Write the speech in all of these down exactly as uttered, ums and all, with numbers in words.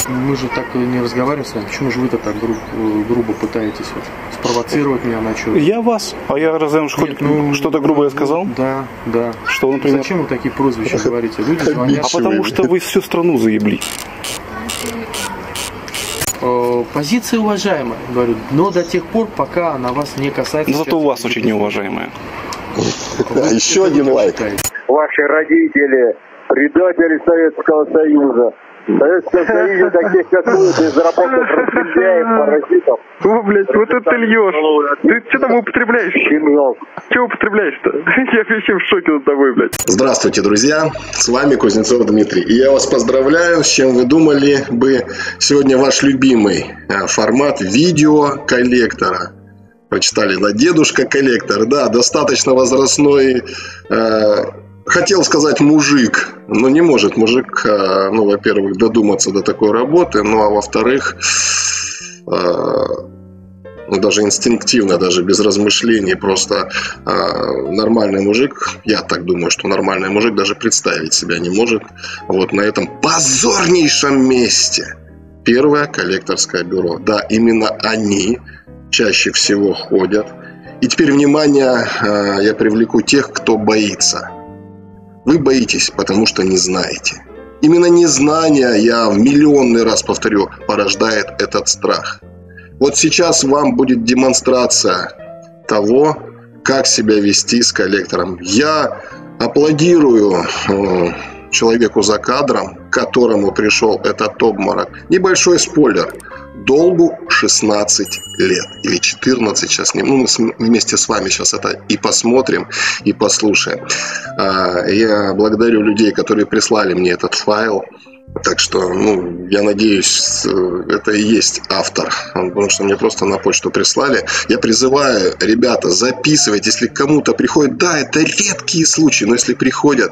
Мы же так не разговариваем с вами. Почему же вы-то так гру грубо пытаетесь вот спровоцировать меня на что-то? Я вас. А я разве хоть ну, что-то грубое сказал? Да, да. Что, например? Зачем вы такие прозвища говорите? Люди звонят. А потому что вы всю страну заебли. Позиция уважаемая, говорю, но до тех пор, пока она вас не касается. Но зато у вас очень неуважаемая. Еще один лайк. Ваши родители, предатели Советского Союза. В Советском Союзе таких, как вы, безработных разделяев, паразитов. О, блядь, вот это ты льешь. Ты что там употребляешь? Щенок. Что употребляешь-то? Я вообще в шоке над тобой, блядь. Здравствуйте, друзья. С вами Кузнецов Дмитрий. И я вас поздравляю, с чем вы думали бы сегодня ваш любимый формат видеоколлектора. Прочитали, да, дедушка-коллектор, да, достаточно возрастной, э, хотел сказать мужик, но не может мужик, э, ну, во-первых, додуматься до такой работы, ну, а во-вторых, э, ну, даже инстинктивно, даже без размышлений, просто э, нормальный мужик, я так думаю, что нормальный мужик даже представить себя не может, вот на этом позорнейшем месте. Первое коллекторское бюро, да, именно они чаще всего ходят. И теперь, внимание, я привлеку тех, кто боится. Вы боитесь, потому что не знаете. Именно незнание, я в миллионный раз повторю, порождает этот страх. Вот сейчас вам будет демонстрация того, как себя вести с коллектором. Я аплодирую человеку за кадром, к которому пришел этот обморок. Небольшой спойлер. Долгу шестнадцать лет или четырнадцать сейчас. Ну, мы вместе с вами сейчас это и посмотрим, и послушаем. Я благодарю людей, которые прислали мне этот файл. Так что, ну, я надеюсь, это и есть автор, потому что мне просто на почту прислали. Я призываю, ребята, записывать, если кому-то приходит, да, это редкие случаи, но если приходят,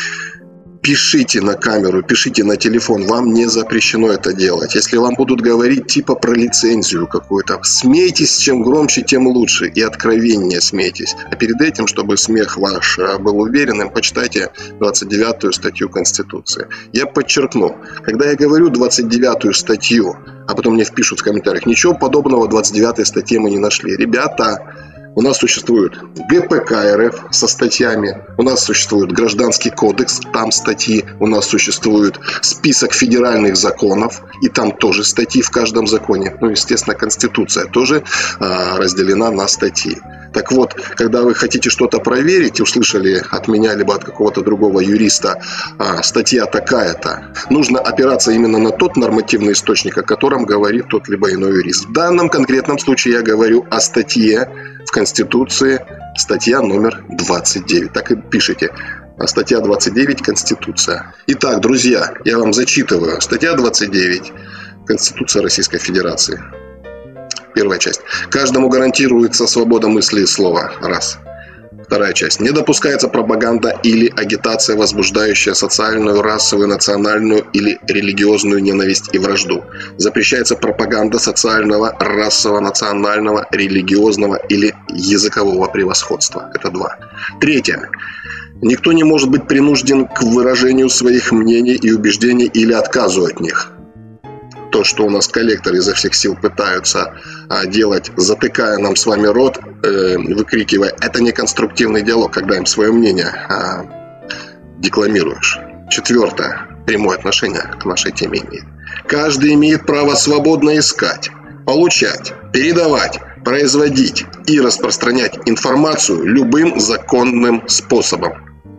пишите на камеру, пишите на телефон, вам не запрещено это делать. Если вам будут говорить типа про лицензию какую-то, смейтесь, чем громче, тем лучше, и откровеннее смейтесь. А перед этим, чтобы смех ваш был уверенным, почитайте двадцать девятую статью Конституции. Я подчеркну, когда я говорю двадцать девятую статью, а потом мне впишут в комментариях, ничего подобного в двадцать девятой статье мы не нашли. Ребята, у нас существует ГПК РФ со статьями, у нас существует Гражданский кодекс, там статьи, у нас существует список федеральных законов, и там тоже статьи в каждом законе. Ну, естественно, Конституция тоже а, разделена на статьи. Так вот, когда вы хотите что-то проверить, услышали от меня либо от какого-то другого юриста, а, статья такая-то, нужно опираться именно на тот нормативный источник, о котором говорит тот либо иной юрист. В данном конкретном случае я говорю о статье в Конституции, статья номер двадцать девять. Так и пишите. Статья двадцать девять Конституция. Итак, друзья, я вам зачитываю. Статья двадцать девять Конституция Российской Федерации. Первая часть. Каждому гарантируется свобода мысли и слова. Раз. Вторая часть. Не допускается пропаганда или агитация, возбуждающая социальную, расовую, национальную или религиозную ненависть и вражду. Запрещается пропаганда социального, расового, национального, религиозного или языкового превосходства. Это два. Третье. Никто не может быть принужден к выражению своих мнений и убеждений или отказу от них. То, что у нас коллекторы изо всех сил пытаются а, делать, затыкая нам с вами рот, э, выкрикивая, это не конструктивный диалог, когда им свое мнение а, декламируешь. Четвертое. Прямое отношение к нашей теме имеет. Каждый имеет право свободно искать, получать, передавать, производить и распространять информацию любым законным способом.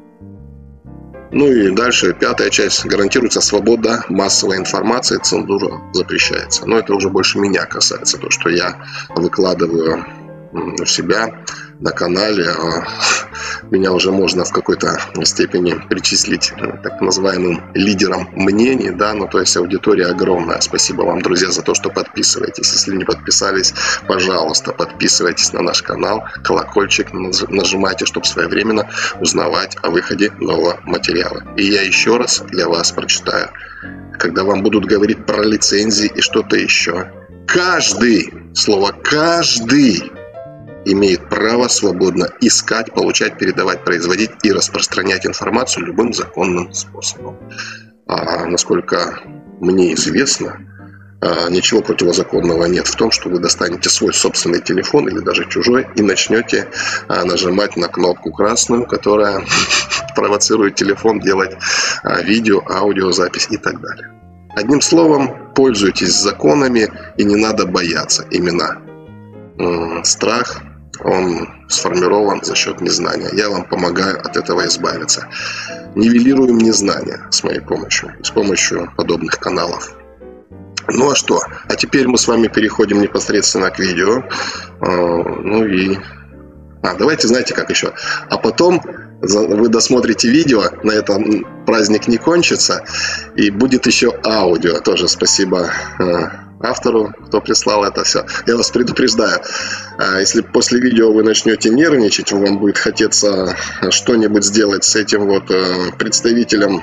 Ну и дальше, пятая часть. Гарантируется свобода массовой информации, цензура запрещается. Но это уже больше меня касается, то, что я выкладываю у себя на канале. Меня уже можно в какой-то степени причислить так называемым лидером мнений, да, ну то есть аудитория огромная. Спасибо вам, друзья, за то, что подписываетесь. Если не подписались, пожалуйста, подписывайтесь на наш канал, колокольчик нажимайте, чтобы своевременно узнавать о выходе нового материала. И я еще раз для вас прочитаю, когда вам будут говорить про лицензии и что-то еще. Каждый, слово каждый, имеет право свободно искать, получать, передавать, производить и распространять информацию любым законным способом. А насколько мне известно, ничего противозаконного нет в том, что вы достанете свой собственный телефон или даже чужой и начнете нажимать на кнопку красную, которая провоцирует телефон делать видео, аудиозапись и так далее. Одним словом, пользуйтесь законами и не надо бояться. Именно страх, он сформирован за счет незнания. Я вам помогаю от этого избавиться. Нивелируем незнание с моей помощью, с помощью подобных каналов. Ну а что? А теперь мы с вами переходим непосредственно к видео. Ну и... А, давайте, знаете, как еще? А потом вы досмотрите видео, на этом праздник не кончится, и будет еще аудио. Тоже спасибо автору, кто прислал это все. Я вас предупреждаю, если после видео вы начнете нервничать, вам будет хотеться что-нибудь сделать с этим вот представителем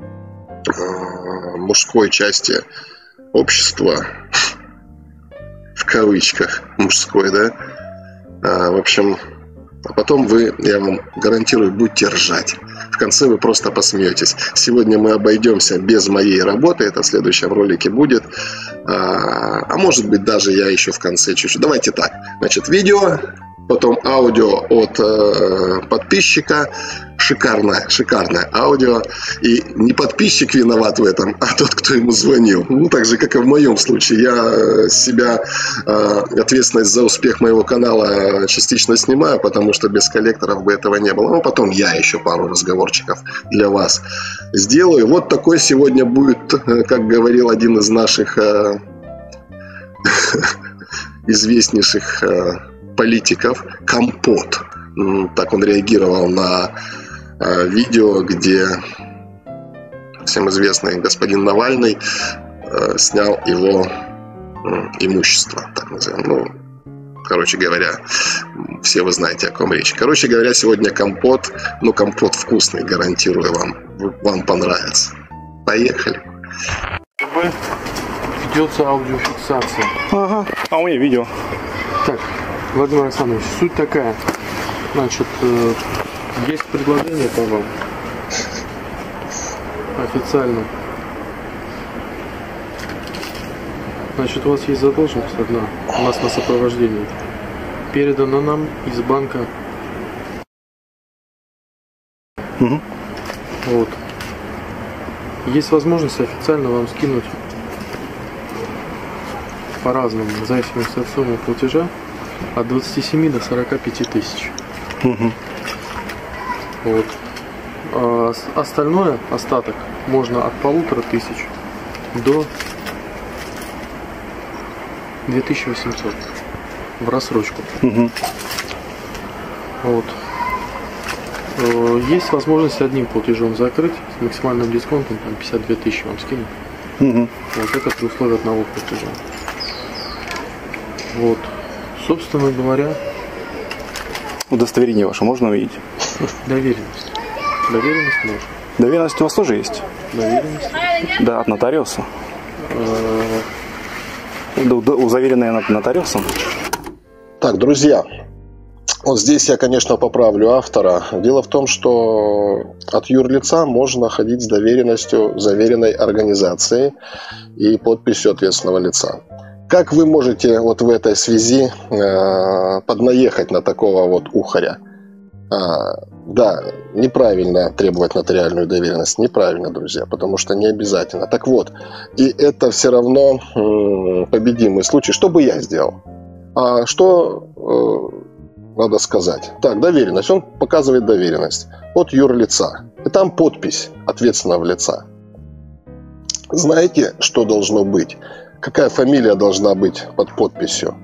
мужской части общества, в кавычках мужской, да, а, в общем, а потом вы, я вам гарантирую, будете ржать. В конце вы просто посмеетесь. Сегодня мы обойдемся без моей работы, это в следующем ролике будет, а, а может быть даже я еще в конце чуть-чуть. Давайте так, значит, видео, потом аудио от э, подписчика. Шикарное, шикарное аудио. И не подписчик виноват в этом, а тот, кто ему звонил. Ну, так же, как и в моем случае. Я себя, э, ответственность за успех моего канала частично снимаю, потому что без коллекторов бы этого не было. Ну, потом я еще пару разговорчиков для вас сделаю. Вот такой сегодня будет, как говорил один из наших э, известнейших э, политиков, компот. Так он реагировал на э, видео, где всем известный господин Навальный э, снял его э, имущество, так назовем. Ну, короче говоря, все вы знаете, о ком речь. Короче говоря, сегодня компот, ну, компот вкусный, гарантирую вам, вам понравится. Поехали. Ведется аудиофиксация. Ага, а у меня видео. Так, Владимир Александрович, суть такая. Значит, э, есть предложение по вам. Официально. Значит, у вас есть задолженность одна. У нас на сопровождении. Передана нам из банка. Угу. Вот. Есть возможность официально вам скинуть по-разному, в зависимости от суммы платежа, от двадцати семи до сорока пяти тысяч. Угу. Вот. А остальное, остаток, можно от полутора тысяч до две тысячи восемьсот в рассрочку. Угу. Вот. Есть возможность одним платежом закрыть с максимальным дисконтом, там пятьдесят две тысячи вам скинут. Угу. Вот это при условии одного платежа. Вот. Собственно говоря, удостоверение ваше можно увидеть? доверенность. Доверенность можно. Доверенность у вас тоже есть? Доверенность. Да, от нотариуса. Заверенная нотариусом. Так, друзья, вот здесь я, конечно, поправлю автора. Дело в том, что от юрлица можно ходить с доверенностью заверенной организации и подписью ответственного лица. Как вы можете вот в этой связи э, поднаехать на такого вот ухаря? А, да, неправильно требовать нотариальную доверенность. Неправильно, друзья, потому что не обязательно. Так вот, и это все равно э, победимый случай. Что бы я сделал? А что э, надо сказать? Так, доверенность. Он показывает доверенность от юрлица. И там подпись ответственного лица. Знаете, что должно быть? Какая фамилия должна быть под подписью?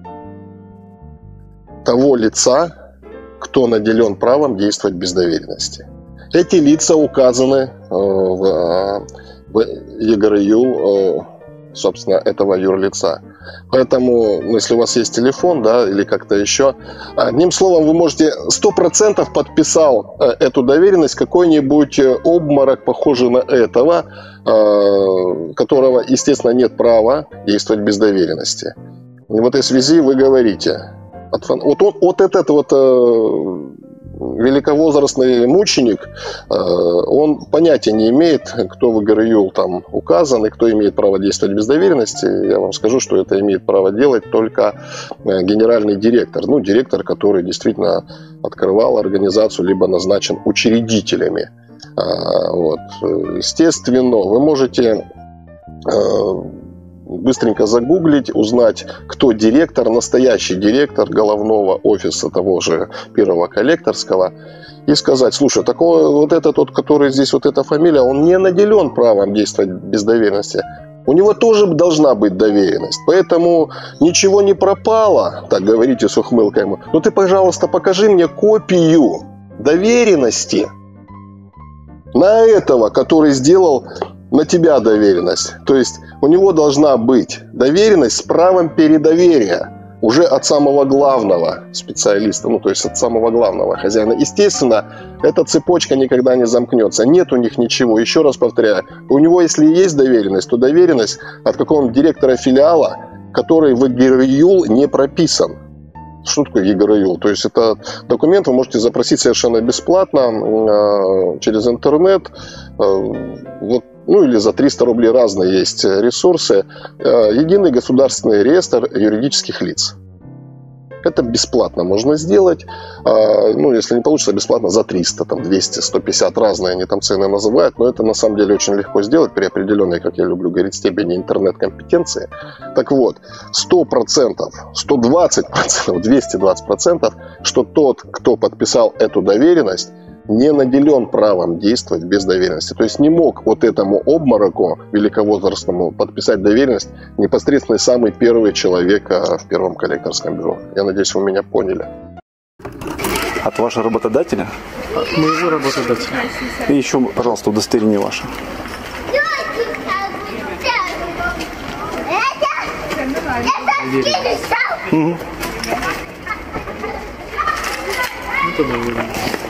Того лица, кто наделен правом действовать без доверенности. Эти лица указаны в, в ЕГРЮ, собственно, этого юрлица. Поэтому, ну, если у вас есть телефон, да, или как-то еще, одним словом, вы можете, сто процентов подписал эту доверенность какой-нибудь обморок, похожий на этого, которого, естественно, нет права действовать без доверенности. И в этой связи вы говорите, вот, вот, вот этот вот великовозрастный мученик, он понятия не имеет, кто в ГРЮЛ там указан и кто имеет право действовать без доверенности. Я вам скажу, что это имеет право делать только генеральный директор. Ну, директор, который действительно открывал организацию, либо назначен учредителями. Вот. Естественно, вы можете быстренько загуглить, узнать, кто директор, настоящий директор головного офиса того же первого коллекторского, и сказать: слушай, такой вот этот вот, который здесь, вот эта фамилия, он не наделен правом действовать без доверенности. У него тоже должна быть доверенность. Поэтому ничего не пропало, так говорите с ухмылкой ему. Ну ты, пожалуйста, покажи мне копию доверенности на этого, который сделал на тебя доверенность. То есть у него должна быть доверенность с правом передоверия уже от самого главного специалиста, ну то есть от самого главного хозяина. Естественно, эта цепочка никогда не замкнется. Нет у них ничего. Еще раз повторяю, у него если есть доверенность, то доверенность от какого-нибудь директора филиала, который в ГРЮЛ не прописан. Что такое ЕГРЮЛ? То есть это документ вы можете запросить совершенно бесплатно э, через интернет, э, вот, ну или за триста рублей разные есть ресурсы. Э, единый государственный реестр юридических лиц. Это бесплатно можно сделать. Э, ну, если не получится, бесплатно за триста, там, двести, сто пятьдесят, разные они там цены называют. Но это на самом деле очень легко сделать при определенной, как я люблю говорить, степени интернет-компетенции. Так вот, сто процентов, сто двадцать процентов, двести двадцать процентов, что тот, кто подписал эту доверенность, не наделен правом действовать без доверенности. То есть не мог вот этому обмороку великовозрастному подписать доверенность непосредственно самый первый человек в первом коллекторском бюро. Я надеюсь, вы меня поняли. От вашего работодателя? От моего работодателя. И еще, пожалуйста, удостоверение ваше. Угу. Это доверенность.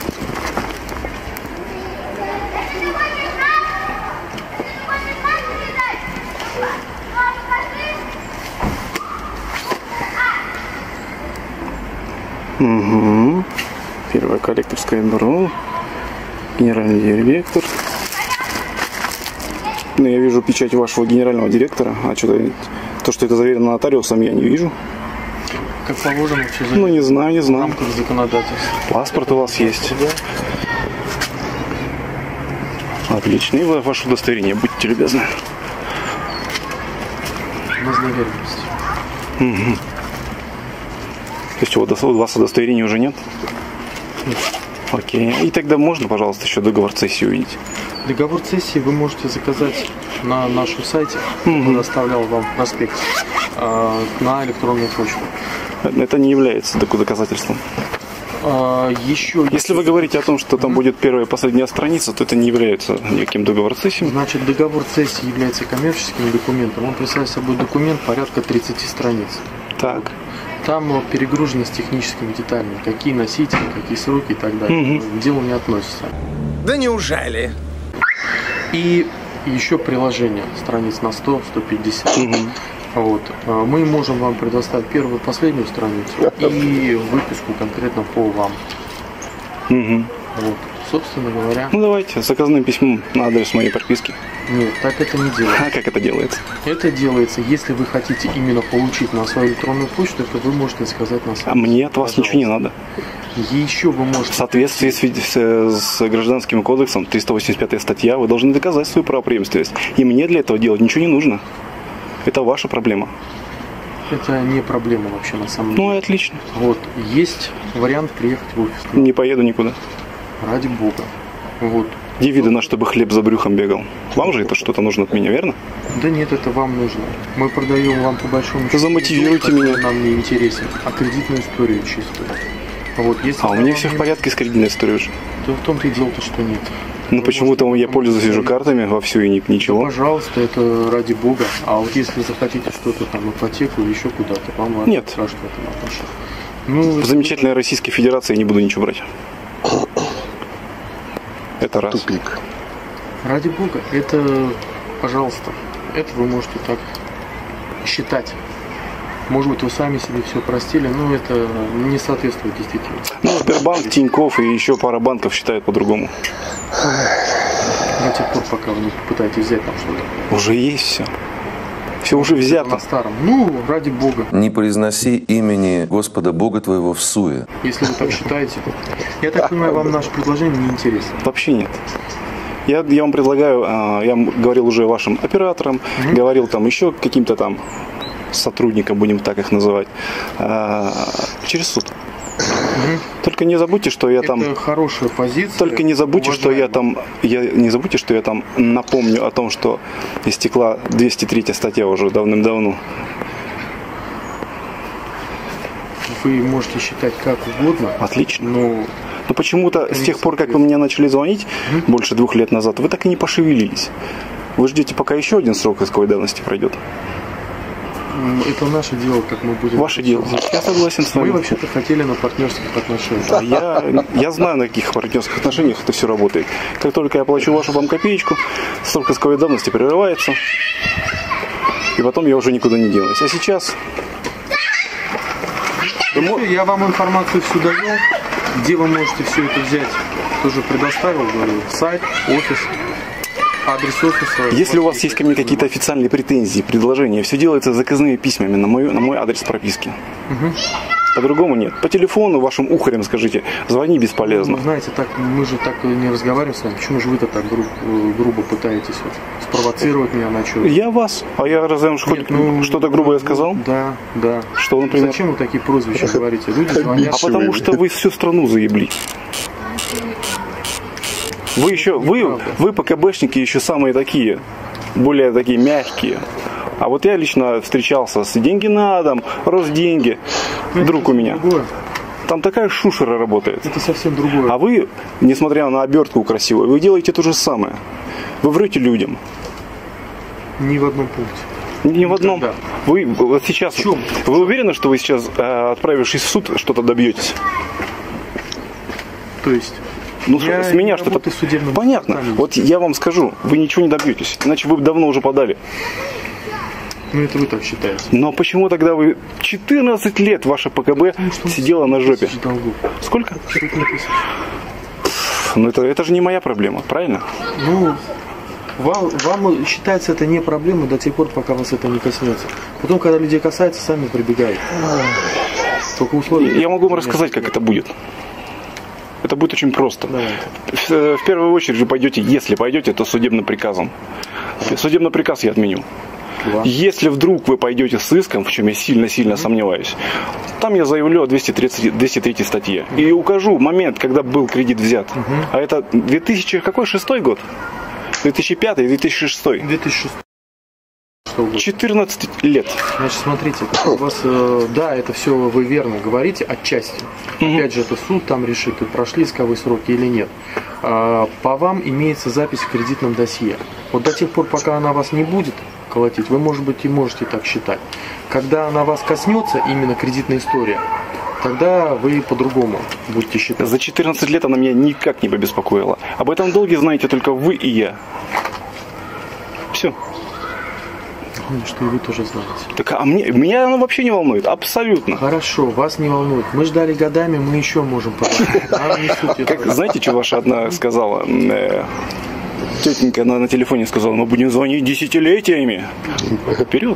Угу. Первое коллекторское бюро. Генеральный директор. Ну, я вижу печать вашего генерального директора, а что-то то, что это заверено нотариусом, я не вижу. Как положено вообще? Ну, не знаю, не В знаю. рамках законодательства. Паспорт у вас есть. Да. Отлично. И ваше удостоверение, будьте любезны. Без доверенности. Угу. То есть у вас удостоверения уже нет? Нет. Окей. И тогда можно, пожалуйста, еще договор цессии увидеть? Договор цессии вы можете заказать на нашем сайте. Угу. Я доставлял вам проспект э, на электронную почту. Это не является доказательством. А, еще Если вы говорите о том, что там будет первая и последняя страница, то это не является никаким договором цессии. Значит, договор цессии является коммерческим документом. Он представляет собой документ порядка тридцати страниц. Так. Там перегруженность техническими деталями. Какие носители, какие сроки и так далее. Угу. К делу не относится. Да неужели? И еще приложение. Страниц на сто — сто пятьдесят. Угу. Вот. Мы можем вам предоставить первую и последнюю страницу и выписку конкретно по вам. Угу. Вот. Собственно говоря. Ну давайте, заказным письмом на адрес моей прописки. Нет, так это не делается. А как это делается? Это делается, если вы хотите именно получить на свою электронную почту, то вы можете сказать на сайте. А мне от вас Пожалуйста. ничего не надо. Еще вы можете... В соответствии с, с, с гражданским кодексом, триста восемьдесят пятая статья, вы должны доказать свою правопреемственность. И мне для этого делать ничего не нужно. Это ваша проблема. Это не проблема вообще на самом деле. Ну и отлично. Вот, есть вариант приехать в офис. Не поеду никуда. Ради бога. Вот. Где видно, чтобы хлеб за брюхом бегал? Вам же это что-то нужно от меня, верно? Да нет, это вам нужно. Мы продаем вам по большому счету. Замотивируйте который меня. Нам не интересен, а кредитную историю чистую. Вот, если А у меня вам все в не- порядке с кредитной историей уже. То в том-то и дело-то, что нет. Ну Вы почему-то можете я пользуюсь уже картами вовсю и ни- Да, ничего. пожалуйста, это ради бога. А вот если захотите что-то там, ипотеку или еще куда-то, вам важно Нет. страшно в этом отношении. Ну, В замечательной Российской Федерации я не буду ничего брать. Это раз. Тупик. ради бога, это, пожалуйста, это вы можете так считать. Может быть, вы сами себе все простили, но это не соответствует действительности. Ну, Сбербанк, Тинькофф и еще пара банков считают по-другому. До тех пор, пока вы не попытаетесь взять там что-то. Уже есть все. Все уже взято. На старом. Ну, ради Бога. Не произноси имени Господа Бога твоего всуе. Если вы так считаете. Я так понимаю, вам наше предложение не интересно. Вообще нет. Я, я вам предлагаю, я говорил уже вашим операторам, угу. говорил там еще каким-то там сотрудникам, будем так их называть, через суд. Угу. Только не забудьте, что я это там. Это хорошая позиция. Только не забудьте, уважаемый. что я там. Я не забудьте, что я там напомню о том, что истекла двести третья статья уже давным-давно. Вы можете считать как угодно. Отлично. Но, но почему-то с тех пор, как вы мне начали звонить, угу. больше двух лет назад, вы так и не пошевелились. Вы ждете, пока еще один срок исковой давности пройдет. Это наше дело, как мы будем... Ваше дело. Я согласен с вами. Мы вообще-то хотели на партнерских отношениях. А я, я знаю, на каких партнерских отношениях это все работает. Как только я плачу вашу вам копеечку, срок исковой давности прерывается, и потом я уже никуда не денусь. А сейчас... Вы... Я вам информацию всю даю, где вы можете все это взять. Тоже предоставил, говорю, сайт, офис. Адрес офиса. Если у вас есть ко мне какие-то официальные претензии, предложения, все делается заказными письмами на мой, на мой адрес прописки. Угу. По-другому нет. По телефону вашим ухарям скажите, звони бесполезно. Ну, знаете, так мы же так не разговариваем с вами. Почему же вы-то так грубо, грубо пытаетесь вот, спровоцировать меня на что-то? Я вас. А я разве вам хоть ну, что-то грубое сказал? Да, да. Что, например? Зачем вы такие прозвища говорите? Люди звонят. А потому что вы всю страну заебли. Вы еще, вы, вы ПКБшники еще самые такие, более такие мягкие. А вот я лично встречался с деньги на дом, Росденьги, это друг у меня. Другое. Там такая шушера работает. Это совсем другое. А вы, несмотря на обертку красивую, вы делаете то же самое. Вы врете людям. Ни в одном пункте. Ни в одном. Да. Вы вот сейчас. Вы уверены, что вы сейчас, отправившись в суд, что-то добьетесь? То есть. Ну, я с меня что-то... Понятно. Вот я вам скажу, вы ничего не добьетесь. Иначе вы бы давно уже подали. Ну, это вы так считаете. Но почему тогда вы... четырнадцать лет ваше ПКБ сидело на жопе. Сколько? Ну, это, это же не моя проблема, правильно? Ну, вам, вам считается это не проблема до тех пор, пока вас это не коснется. Потом, когда людей касается, сами прибегают. Только условия... Я могу вам рассказать, как это будет. Это будет очень просто. В, в первую очередь вы пойдете, если пойдете, то судебным приказом. Судебный приказ я отменю. Да. Если вдруг вы пойдете с иском, в чем я сильно-сильно mm-hmm. сомневаюсь, там я заявлю о двести третьей статье. Mm-hmm. И укажу момент, когда был кредит взят. Mm-hmm. А это две тысячи шестой год? две тысячи пятый, две тысячи шестой. две тысячи шестой. четырнадцать лет. Значит, смотрите, у вас, э, да, это все вы верно говорите, отчасти. Mm-hmm. Опять же, это суд там решит, прошли исковые сроки или нет. А, по вам имеется запись в кредитном досье. Вот до тех пор, пока она вас не будет колотить, вы, может быть, и можете так считать. Когда она вас коснется, именно кредитная история, тогда вы по-другому будете считать. За четырнадцать лет она меня никак не побеспокоила. Об этом долге знаете только вы и я. Все. Что и вы тоже знаете. Так, а мне, меня оно вообще не волнует, абсолютно. Хорошо, вас не волнует. Мы ждали годами, мы еще можем поговорить. Как, знаете, что ваша одна сказала? Э, тетенька на, на телефоне сказала, мы будем звонить десятилетиями. Вперед.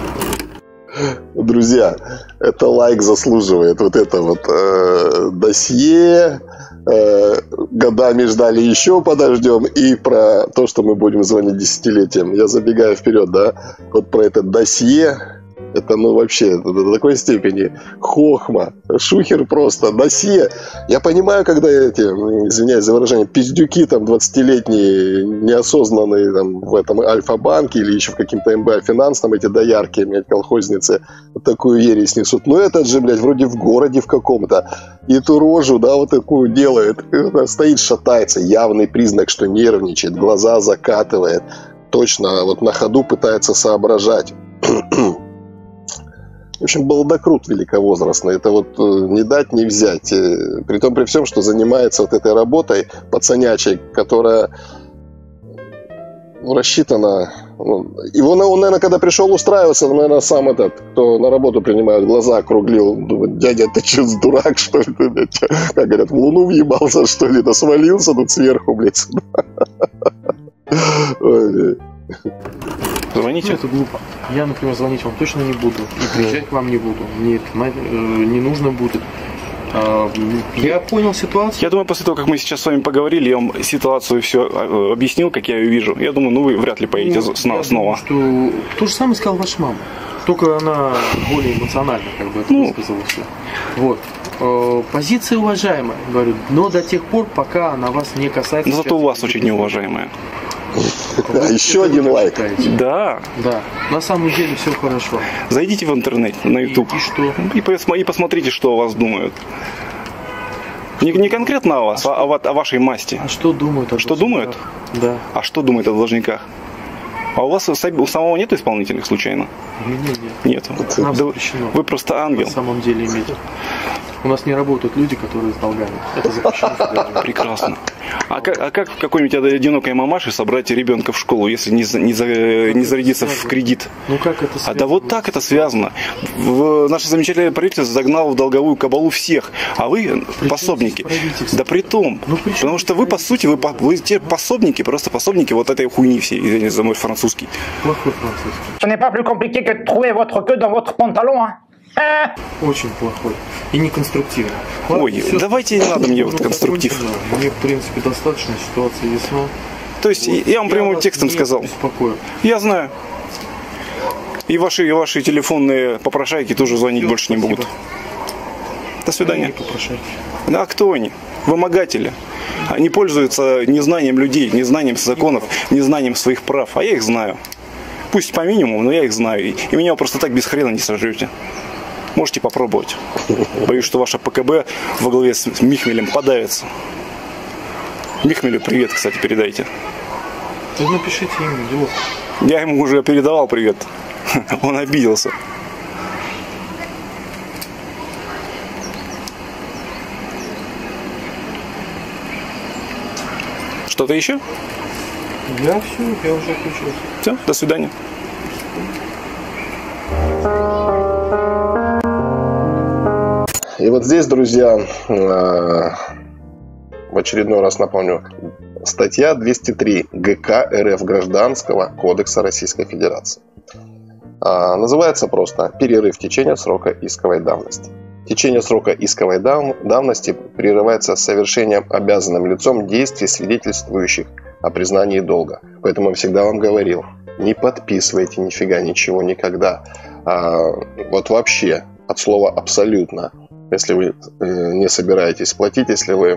Друзья, это лайк заслуживает. Вот это вот э, досье, э, годами ждали, еще подождем. И про то, что мы будем звонить десятилетиям. Я забегаю вперед, да. Вот про это досье. Это, ну, вообще, до такой степени хохма, шухер просто, досье. Я понимаю, когда эти, извиняюсь за выражение, пиздюки там двадцатилетние, неосознанные там в этом Альфа-банке или еще в каким-то эм бэ А-финанс, там эти доярки, блядь, колхозницы, вот такую ересь несут. Ну, этот же, блядь, вроде в городе в каком-то, и эту рожу, да, вот такую делает, стоит, шатается, явный признак, что нервничает, глаза закатывает, точно, вот на ходу пытается соображать. В общем, балдакрут великовозрастный. Это вот не дать, не взять. При том, при всем, что занимается вот этой работой пацанячей, которая рассчитано. Ну, и он, он, наверное, когда пришел устраиваться, наверное, сам этот, кто на работу принимает, глаза округлил. Думает, дядя, ты что, дурак, что ли? Как говорят, в луну въебался, что ли? Да свалился тут сверху, блядь. Звоните. Ну, это глупо. Я, например, звонить вам точно не буду. И приезжать к вам не буду. Мне это не нужно будет. Я понял ситуацию. Я думаю, после того, как мы сейчас с вами поговорили, я вам ситуацию все объяснил, как я ее вижу. Я думаю, ну вы вряд ли поедете ну, снова. Думаю, что то же самое сказала ваша мама. Только она более эмоционально, как бы это ну, высказала все. Вот. Позиция уважаемая, говорю, но до тех пор, пока она вас не касается. Но зато у вас очень неуважаемая. Да, еще один лайк. Да. Да. На самом деле все хорошо. Зайдите в интернет, на YouTube. И, и что? И, пос, и посмотрите, что о вас думают. Не, не конкретно о вас, а, а о, о вашей масти. А что думают о Что думают? Да. А что думают о должниках? А у вас у самого нет исполнительных случайно? Нет, нет. Нет. Нам да запрещено. Вы просто ангел. На самом деле иметь. У нас не работают люди, которые с долгами. Это запрещено. Прекрасно. А как, а как какой-нибудь одинокой мамаше собрать ребенка в школу, если не, не, за, не зарядиться в кредит? Ну как это связано? А да вот так это связано. В, наше замечательное правительство загнало в долговую кабалу всех, а вы пособники. Да при том. Ну, при потому что вы, по сути, вы, вы те пособники, просто пособники вот этой хуйни всей, извините за мой французский. Плохой французский. Ce n'est pas plus compliqué que de trouver votre queue dans votre pantalon, hein? Очень плохой и неконструктивный. Ой, все, давайте не надо мне вот конструктив. Мне, в принципе, достаточно, ситуация ясна. То есть вот, я вам я прямым текстом сказал. Беспокою. Я знаю. И ваши, и ваши телефонные попрошайки тоже звонить Все, больше спасибо. не будут. До свидания. А кто они? Вымогатели. Они пользуются незнанием людей, незнанием законов, незнанием своих прав. А я их знаю. Пусть по минимуму, но я их знаю. И меня просто так без хрена не сожрете. Можете попробовать. Боюсь, что ваше ПКБ во главе с Михмелем подавится. Михмелю привет, кстати, передайте. Вы напишите ему, дело. Я ему уже передавал привет. Он обиделся. Что-то еще? Я все, я уже отключился. Все, до свидания. И вот здесь, друзья, в очередной раз напомню, статья двести три ГК РФ Гражданского кодекса Российской Федерации. Называется просто «Перерыв течения срока исковой давности». Течение срока исковой давности прерывается совершением обязанным лицом действий, свидетельствующих о признании долга. Поэтому я всегда вам говорил, не подписывайте нифига ничего никогда. Вот вообще, от слова «абсолютно». Если вы не собираетесь платить, если вы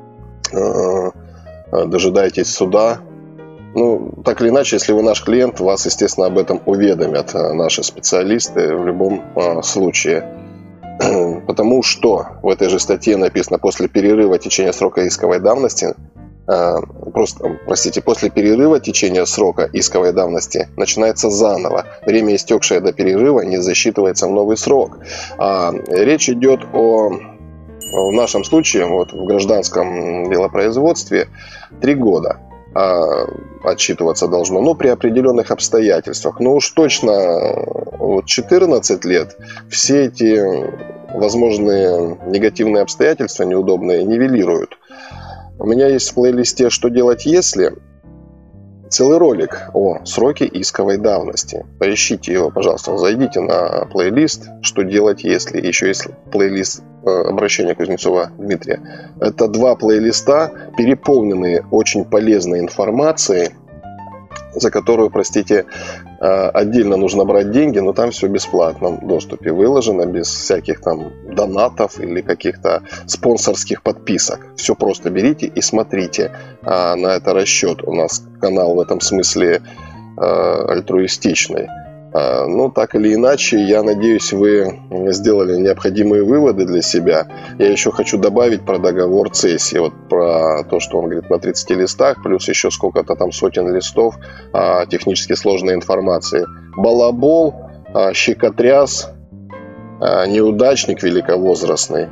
э, дожидаетесь суда, ну, так или иначе, если вы наш клиент, вас, естественно, об этом уведомят наши специалисты в любом э, случае. Потому что в этой же статье написано, после перерыва течения срока исковой давности, э, просто, простите, после перерыва течения срока исковой давности начинается заново. Время, истекшее до перерыва, не засчитывается в новый срок. А, речь идет о, в нашем случае, вот, в гражданском делопроизводстве, три года а, отсчитываться должно, но при определенных обстоятельствах. Но уж точно вот, четырнадцать лет все эти возможные негативные обстоятельства, неудобные, нивелируют. У меня есть в плейлисте «Что делать, если?» целый ролик о сроке исковой давности. Поищите его, пожалуйста, зайдите на плейлист «Что делать, если?» Еще есть плейлист обращения Кузнецова Дмитрия. Это два плейлиста, переполненные очень полезной информацией, за которую, простите, отдельно нужно брать деньги, но там все в бесплатном доступе выложено, без всяких там донатов или каких-то спонсорских подписок. Все просто берите и смотрите. На это расчет. У нас канал в этом смысле альтруистичный. Ну, так или иначе, я надеюсь, вы сделали необходимые выводы для себя. Я еще хочу добавить про договор цессии, вот про то, что он говорит на тридцати листах, плюс еще сколько-то там сотен листов а, технически сложной информации. Балабол, а, щекотряс, а, неудачник великовозрастный.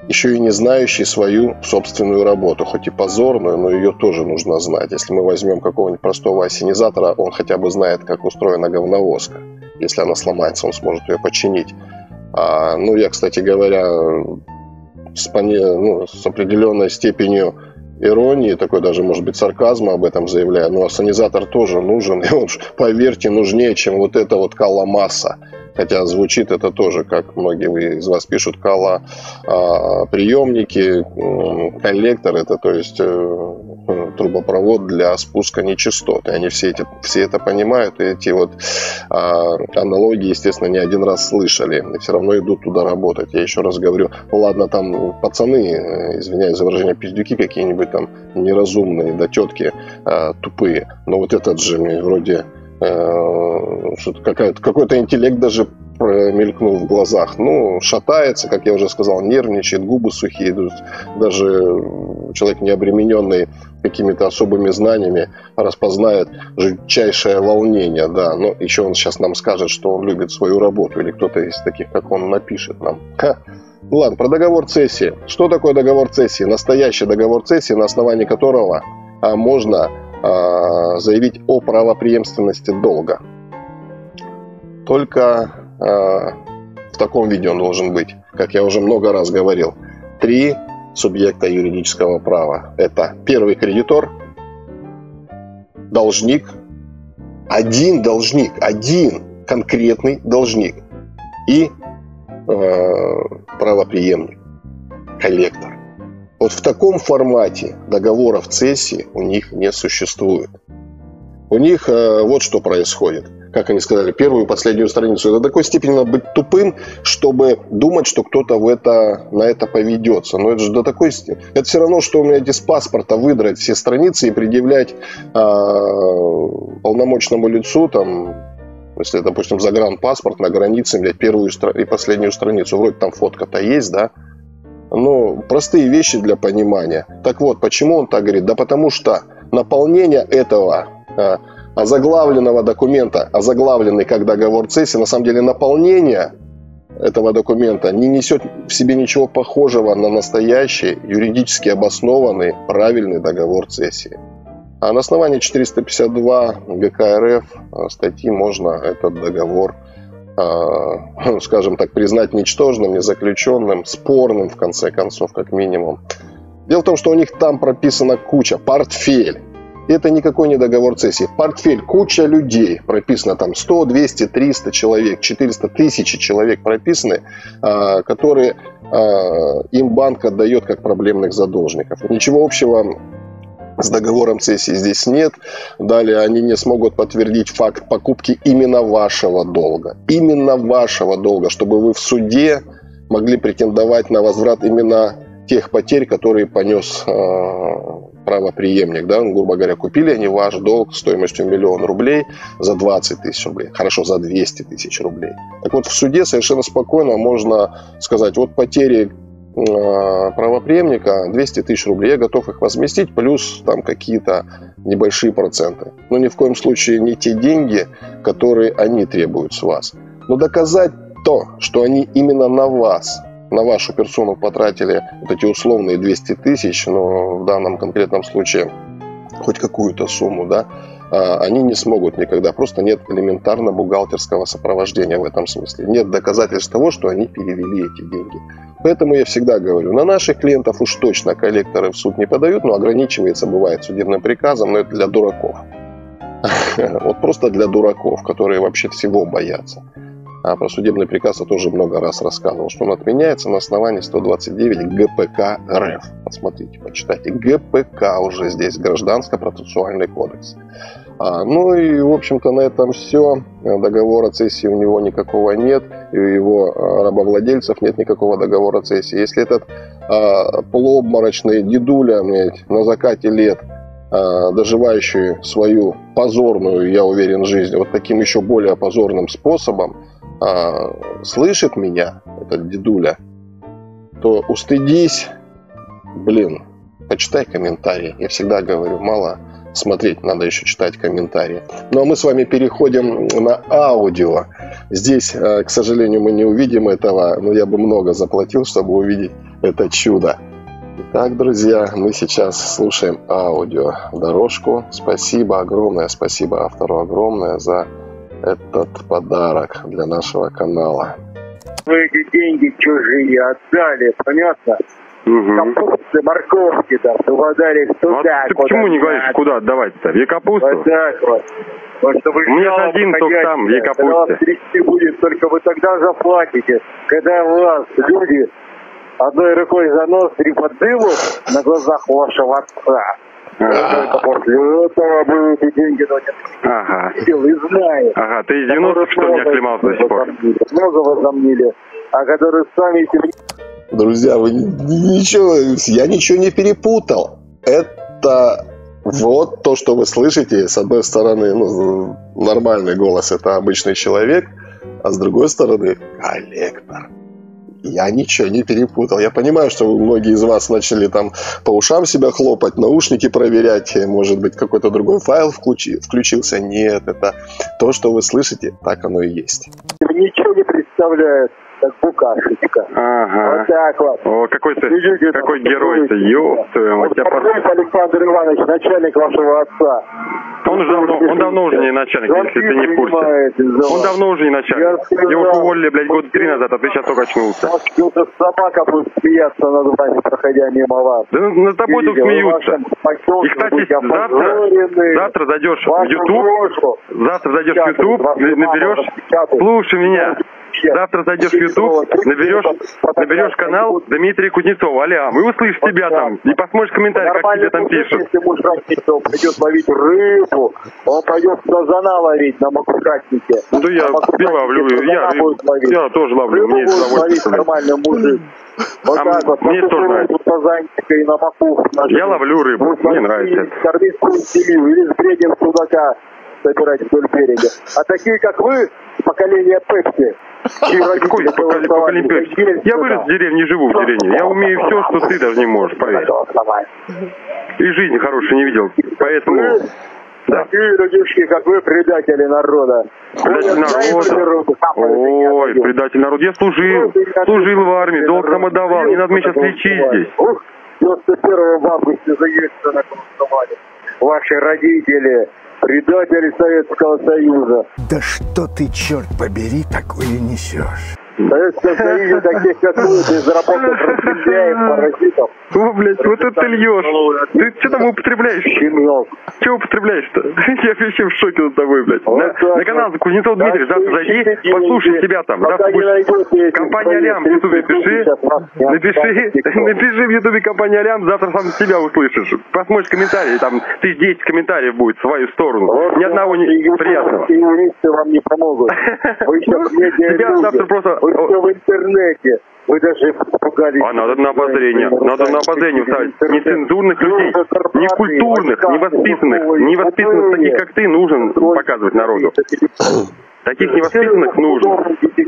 еще и не знающий свою собственную работу, хоть и позорную, но ее тоже нужно знать. Если мы возьмем какого-нибудь простого ассенизатора, он хотя бы знает, как устроена говновозка. Если она сломается, он сможет ее починить. А, ну, я, кстати говоря, с, ну, с определенной степенью иронии, такой даже, может быть, сарказма об этом заявляю, но ассенизатор тоже нужен, и он, поверьте, нужнее, чем вот эта вот каломасса. Хотя звучит это тоже, как многие из вас пишут, кала а, приемники, коллектор, это то есть э, трубопровод для спуска нечистот. И они все, эти, все это понимают, и эти вот а, аналогии, естественно, не один раз слышали, и все равно идут туда работать. Я еще раз говорю, ладно, там пацаны, извиняюсь за выражение, пиздюки какие-нибудь там неразумные, да тетки а, тупые, но вот этот же вроде... Что-то какой-то интеллект даже мелькнул в глазах. Ну, шатается, как я уже сказал, нервничает, губы сухие. Даже человек, не обремененный какими-то особыми знаниями, распознает жутчайшее волнение. Да. Но еще он сейчас нам скажет, что он любит свою работу, или кто-то из таких, как он, напишет нам. Ха. Ну ладно, про договор цессии. Что такое договор цессии? Настоящий договор цессии, на основании которого а, можно заявить о правопреемственности долга. Только э, в таком виде он должен быть. Как я уже много раз говорил, три субъекта юридического права. Это первый кредитор, должник, один должник, один конкретный должник и э, правопреемник, коллектор. Вот в таком формате договоров цессии у них не существует. У них э, вот что происходит. Как они сказали, первую и последнюю страницу. До такой степени надо быть тупым, чтобы думать, что кто-то в это, на это поведется. Но это же до такой степени. Это все равно, что у меня из паспорта выдрать все страницы и предъявлять э, полномочному лицу, там, если, допустим, загранпаспорт на границе, блядь, первую и последнюю страницу. Вроде там фотка-то есть, да? Ну, простые вещи для понимания. Так вот, почему он так говорит? Да потому что наполнение этого а, озаглавленного документа, озаглавленный как договор цессии, на самом деле наполнение этого документа не несет в себе ничего похожего на настоящий, юридически обоснованный, правильный договор цессии. А на основании четыреста пятьдесят два ГК РФ статьи можно этот договор, скажем так, признать ничтожным, незаключенным, спорным, в конце концов, как минимум. Дело в том, что у них там прописана куча, портфель. Это никакой не договор цессии. Портфель, куча людей. Прописано там сто, двести, триста человек, четыреста тысяч человек прописаны, которые им банк отдает как проблемных задолжников. Ничего общего с договором цессии здесь нет. Далее они не смогут подтвердить факт покупки именно вашего долга. Именно вашего долга, чтобы вы в суде могли претендовать на возврат именно тех потерь, которые понес э, правопреемник. Да? Грубо говоря, купили они ваш долг стоимостью миллион рублей за двадцать тысяч рублей. Хорошо, за двести тысяч рублей. Так вот, в суде совершенно спокойно можно сказать, вот потери правопреемника двести тысяч рублей, я готов их возместить, плюс там какие-то небольшие проценты. Но ни в коем случае не те деньги, которые они требуют с вас. Но доказать то, что они именно на вас, на вашу персону потратили вот эти условные двести тысяч, но в данном конкретном случае хоть какую-то сумму, да, они не смогут никогда. Просто нет элементарно бухгалтерского сопровождения в этом смысле. Нет доказательств того, что они перевели эти деньги. Поэтому я всегда говорю, на наших клиентов уж точно коллекторы в суд не подают, но ограничивается, бывает, судебным приказом, но это для дураков. Вот просто для дураков, которые вообще всего боятся. А про судебный приказ я тоже много раз рассказывал, что он отменяется на основании сто двадцать девять ГПК РФ. Посмотрите, почитайте. ГПК уже здесь, Гражданско-процессуальный кодекс. А, ну и, в общем-то, на этом все. Договора цессии у него никакого нет. И у его рабовладельцев нет никакого договора цессии. Если этот а, полуобморочный дедуля, блядь, на закате лет, а, доживающий свою позорную, я уверен, жизнь вот таким еще более позорным способом, а, слышит меня, этот дедуля, то устыдись, блин, почитай комментарии. Я всегда говорю, мало смотреть, надо еще читать комментарии. Ну а мы с вами переходим на аудио. Здесь, к сожалению, мы не увидим этого, но я бы много заплатил, чтобы увидеть это чудо. Итак, друзья, мы сейчас слушаем аудиодорожку. Спасибо огромное, спасибо автору огромное за этот подарок для нашего канала. Вы эти деньги чужие отдали, понятно? Угу. Капусты, морковки, да, угадали туда. А ты почему не говоришь, куда отдавать-то? В капусту? Вот так вот. Вот, чтобы У меня же один только там, в когда вас капусте. трясти будет, только вы тогда заплатите. Когда вас люди одной рукой за нос и под дылу на глазах вашего отца. Только после этого будете деньги носить. Ага. И знает. Ага, ты из девяностых, что ли, не оклемался до сих пор? Много возомнили, а которые сами... Друзья, вы ничего, я ничего не перепутал. Это вот то, что вы слышите. С одной стороны, ну, нормальный голос — это обычный человек, а с другой стороны — коллектор. Я ничего не перепутал. Я понимаю, что многие из вас начали там по ушам себя хлопать, наушники проверять, может быть, какой-то другой файл включи, включился. Нет, это то, что вы слышите, так оно и есть. Ничего не представляет, как букашечка. Ага. Вот так вот. О, какой ты, Видите, какой там, герой-то, ёб твою мать. Я пос- Александр Иванович, начальник вашего отца. Он уже давно, он давно уже не начальник, если ты не в курсе. Он давно уже не начальник. Его уволили, блядь, год три назад, а ты сейчас только очнулся. Собака будет смеяться над вами, проходя мимо вас. Да над тобой только смеются. И, кстати, завтра, завтра зайдешь в YouTube, завтра зайдешь в YouTube, наберешь, слушай меня, завтра зайдешь в YouTube, наберешь, наберешь канал Дмитрия Кузнецова, Алям, и услышишь тебя там, и посмотришь комментарий, как тебе там пишут. Если муж Кузнецов пойдет ловить рыбу, он пойдет сазана ловить на макушатнике. Ну да я, я ловлю, я, я тоже ловлю, мне это удовольствие. Нормальный мужик. Вот а так вот, мне тоже нравится. И на макуху, я ловлю рыбу, мне нравится это. Кормить свою семью или с бредем судака собирать вдоль берега. А такие, как вы, поколение Пепси. Какой поколение Пепси? Я вырос в деревне, живу в деревне. Я умею все, что ты даже не можешь, поверь. И жизни хорошей не видел, поэтому... Да. Такие людишки, как вы, предатели народа. Предатель народа? Ой, предатель народа. Я служил, служил в армии, долг там отдавал. Не надо мне сейчас лечить здесь. девяносто первого августа заедется на голосование. Ваши родители, предатели Советского Союза. Да что ты, черт побери, такое несешь? В Советском Союзе таких, как вы, безработных разделяев, паразитов. О, блядь, вот это ты льешь. Ты что там употребляешь? Щенок. Что употребляешь-то? Я вообще в шоке над тобой, блядь. Вот на, на канал Кузнецов Дмитрий, завтра зайди, послушай себя там. Завтра будешь... Компания Алям в Ютубе пиши. Напиши, напиши в Ютубе компания Алям, завтра сам себя услышишь. Посмотришь комментарии, там тысяч десять комментариев будет в свою сторону. Вот ни одного не приятного. И юристы вам не помогут. Вы сейчас тебя завтра просто... Вы все в интернете. Вы даже испугались. А надо на обозрение. Надо на обозрение ставить. Нецензурных людей, некультурных, невоспитанных, невоспитанных таких, как ты, нужен показывать народу. Таких невоспитанных нужно.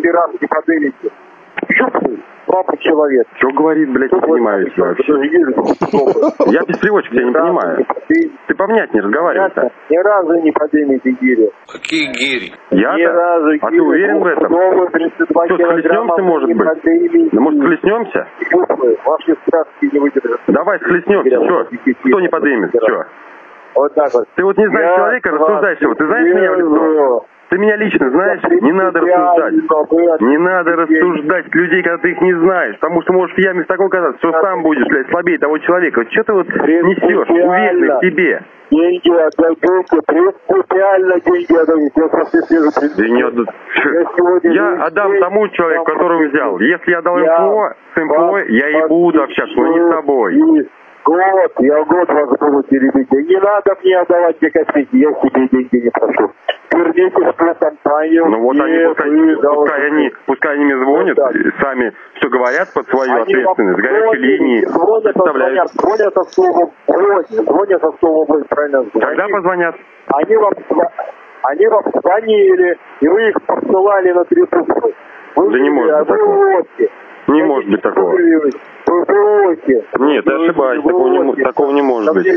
Папа человек. Что говорит, блядь, не понимаю я вообще. Я без переводчика тебя не понимаю. Ты повнять не разговаривай-то. Ни разу не поднимите гири. Какие гири? Я-то? А ты уверен в этом? Что, схлестнемся, может быть? Да может, схлестнемся? Ваши страстки не выдержат. Давай схлестнемся, что? Кто не поднимет, что? Вот так вот. Ты вот не знаешь человека, рассуждаешь его. Ты знаешь меня в лицо? Ты меня лично знаешь? Не надо рассуждать. Не надо рассуждать людей, когда ты их не знаешь. Потому что можешь в яме в такой оказаться, что сам будешь, блядь, слабее того человека. Вот что ты вот несешь, уверенный в себе? Деньги отдадите, принципиально деньги отдадите. Да не отдадут. Я отдам тому человеку, которого взял. Если я дал МФО, с МФО я и буду общаться, но не с тобой. Год, я год вас буду теребить. Не надо мне отдавать те копейки, я себе деньги не прошу. Верните в ту компанию. Ну вот они, пускай, пускай они, пускай они мне звонят, вот сами все говорят под свою они ответственность, горячей линии. Звонят, звонят, звонят со словом «брось», звонят со словом «брось», правильно звонят. Когда позвонят? Они вам, они вам звонили, и вы их посылали на три трубки. Да не может быть такого. Не может быть такого. ППОки. Нет, ты ошибаешься, такого не, такого не может быть.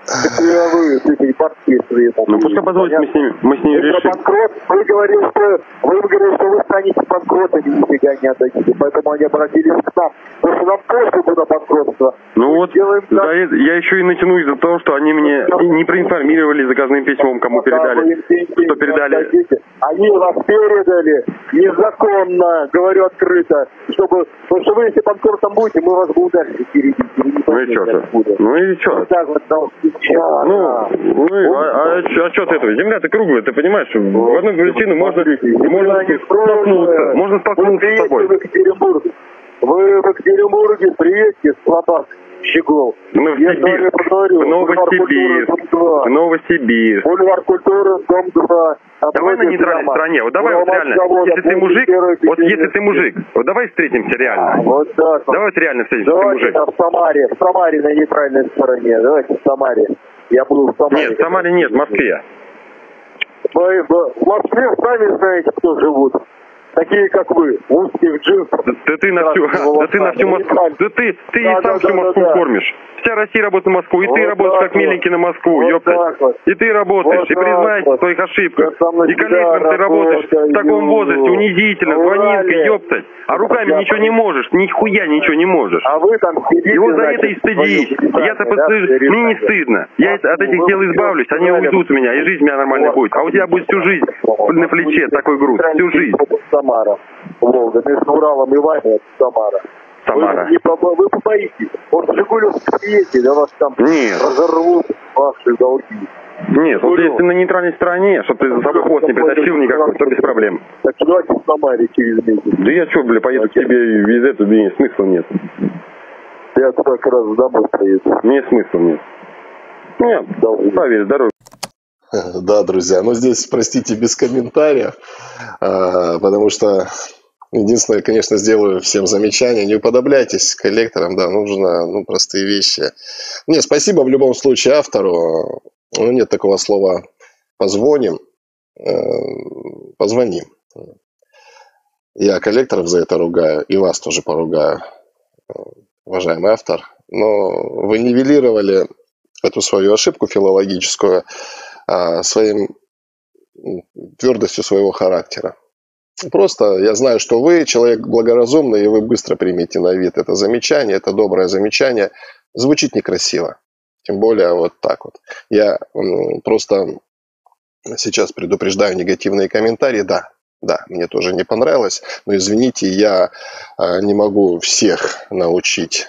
Ну пускай позволит, мы с ними, мы с ними решим. Вы говорили, что вы говорили, что вы станете банкротами, нифига не отдадите, поэтому они обратились к нам. Потому что нам тоже было банкротство. Ну вот, за это, я еще и натянусь за то, что они мне не проинформировали заказным письмом, кому передали, что передали. Они вас передали незаконно, говорю открыто, чтобы, потому что вы, если банкротом будете, мы вас будем дальше перейти. Ну и что же? Ну и что? Вот так вот, да, ну, ну, а, а, а что от этого? Земля-то круглая, ты понимаешь, что в одну причину можно, можно столкнуться, можно столкнуться с тобой. В Екатеринбурге, вы в Екатеринбурге приедете, слабак, Щегол. Мы в Сибирь, в Новосибирск, в Новосибирск. Бульвар культуры, дом два. Давай на нейтральной стороне, вот давай вот реально, если ты мужик, вот если ты мужик, вот давай встретимся реально. Вот так. Давай вот реально встретимся, ты мужик. В Самаре, в Самаре на нейтральной стороне, давайте в Самаре. Я буду в Самаре. Нет, в Самаре нет, в Москве. В Москве сами знаете, кто живут. Такие, как вы, в узких джинсах. Да ты на всю, да ты на всю Москву, да ты, ты да, и сам да, всю да, Москву да, кормишь. Вся Россия работает на Москву, и вот ты работаешь как вот. миленький на Москву, вот ёптать. Вот. И ты работаешь, вот и признайся в вот. своих ошибках. И коллегам ты работаешь в таком возрасте, унизительно, звонинка, ёптать. А руками я ничего не можешь, нихуя ничего не можешь. А вы там сидите, И вот за значит, это и стыдись. Я-то да, постыжусь, мне не стыдно. Я от этих дел избавлюсь, они уйдут у меня, и жизнь у меня нормальная будет. А у тебя будет всю жизнь на плече такой груз, всю жизнь. Самара, Волга, между Уралом и вами это Самара. Самара. Вы, не побо... вы побоитесь. Вот в Жигулевске приедете, да вас там Нет. разорвут ваши долги. Нет, вот если ты на нейтральной стороне, чтобы ты за собой хвост не притащил никакой, то без проблем. Так давайте в Самаре через месяц. Да я что, бля, поеду к тебе из этого, мне смысла нет. Я туда как раз домой поеду. Мне смысла нет. Нет, поверь, здоровья. Да, друзья, но здесь, простите, без комментариев, потому что единственное, конечно, сделаю всем замечание, не уподобляйтесь коллекторам, да, нужно, ну, простые вещи. Не, спасибо в любом случае автору, ну, нет такого слова «позвоним», позвоним. Я коллекторов за это ругаю, и вас тоже поругаю, уважаемый автор, но вы нивелировали эту свою ошибку филологическую своим твердостью своего характера. Просто я знаю, что вы человек благоразумный, и вы быстро примете на вид это замечание, это доброе замечание. Звучит некрасиво. Тем более вот так вот. Я просто сейчас предупреждаю негативные комментарии. Да, да, мне тоже не понравилось. Но извините, я не могу всех научить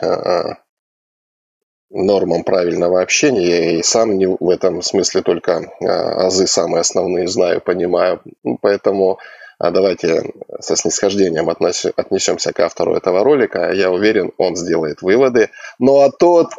нормам правильного общения. Я и сам не в этом смысле только азы самые основные знаю, понимаю. Поэтому давайте со снисхождением отнесемся к автору этого ролика. Я уверен, он сделает выводы. Ну а тот,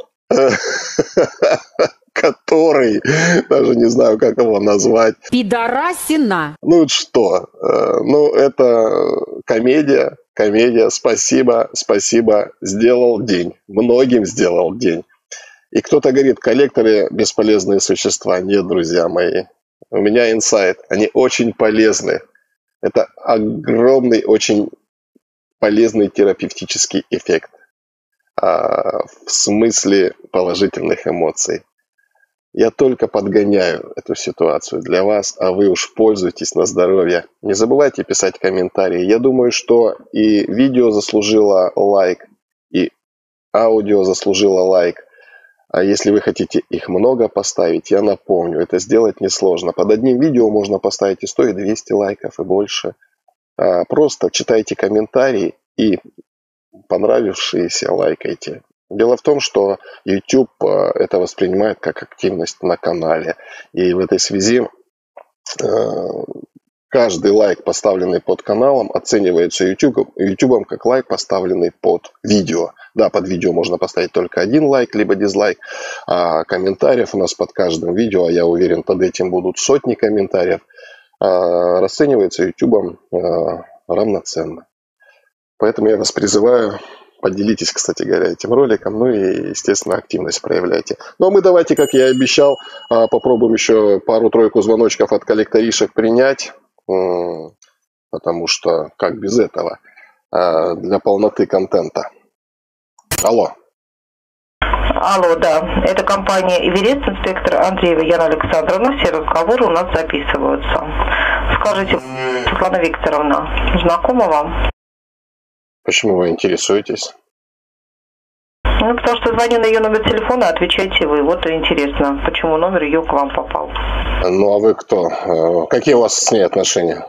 который, даже не знаю, как его назвать. Пидорасина. Ну что, ну это комедия, комедия. Спасибо, спасибо. Сделал день. Многим сделал день. И кто-то говорит, коллекторы бесполезные существа. Нет, друзья мои. У меня инсайт. Они очень полезны. Это огромный, очень полезный терапевтический эффект. А, в смысле положительных эмоций. Я только подгоняю эту ситуацию для вас, а вы уж пользуйтесь на здоровье. Не забывайте писать комментарии. Я думаю, что и видео заслужило лайк, и аудио заслужило лайк. А если вы хотите их много поставить, я напомню, это сделать несложно. Под одним видео можно поставить и сто, и двести лайков, и больше. А, просто читайте комментарии и понравившиеся лайкайте. Дело в том, что YouTube это воспринимает как активность на канале. И в этой связи каждый лайк, поставленный под каналом, оценивается YouTube, YouTube как лайк, поставленный под видео. Да, под видео можно поставить только один лайк, либо дизлайк. А комментариев у нас под каждым видео, а я уверен, под этим будут сотни комментариев, расценивается YouTube равноценно. Поэтому я вас призываю, поделитесь, кстати говоря, этим роликом, ну и, естественно, активность проявляйте. Ну а мы давайте, как я и обещал, попробуем еще пару-тройку звоночков от коллекторишек принять, потому что как без этого, для полноты контента. Алло. Алло, да. Это компания «Эверест», инспектор Андреева Яна Александровна. Все разговоры у нас записываются. Скажите, Светлана Викторовна, знакома вам? Почему вы интересуетесь? Ну, потому что звоню на ее номер телефона, отвечаете вы. Вот и интересно, почему номер ее к вам попал. Ну, а вы кто? Какие у вас с ней отношения?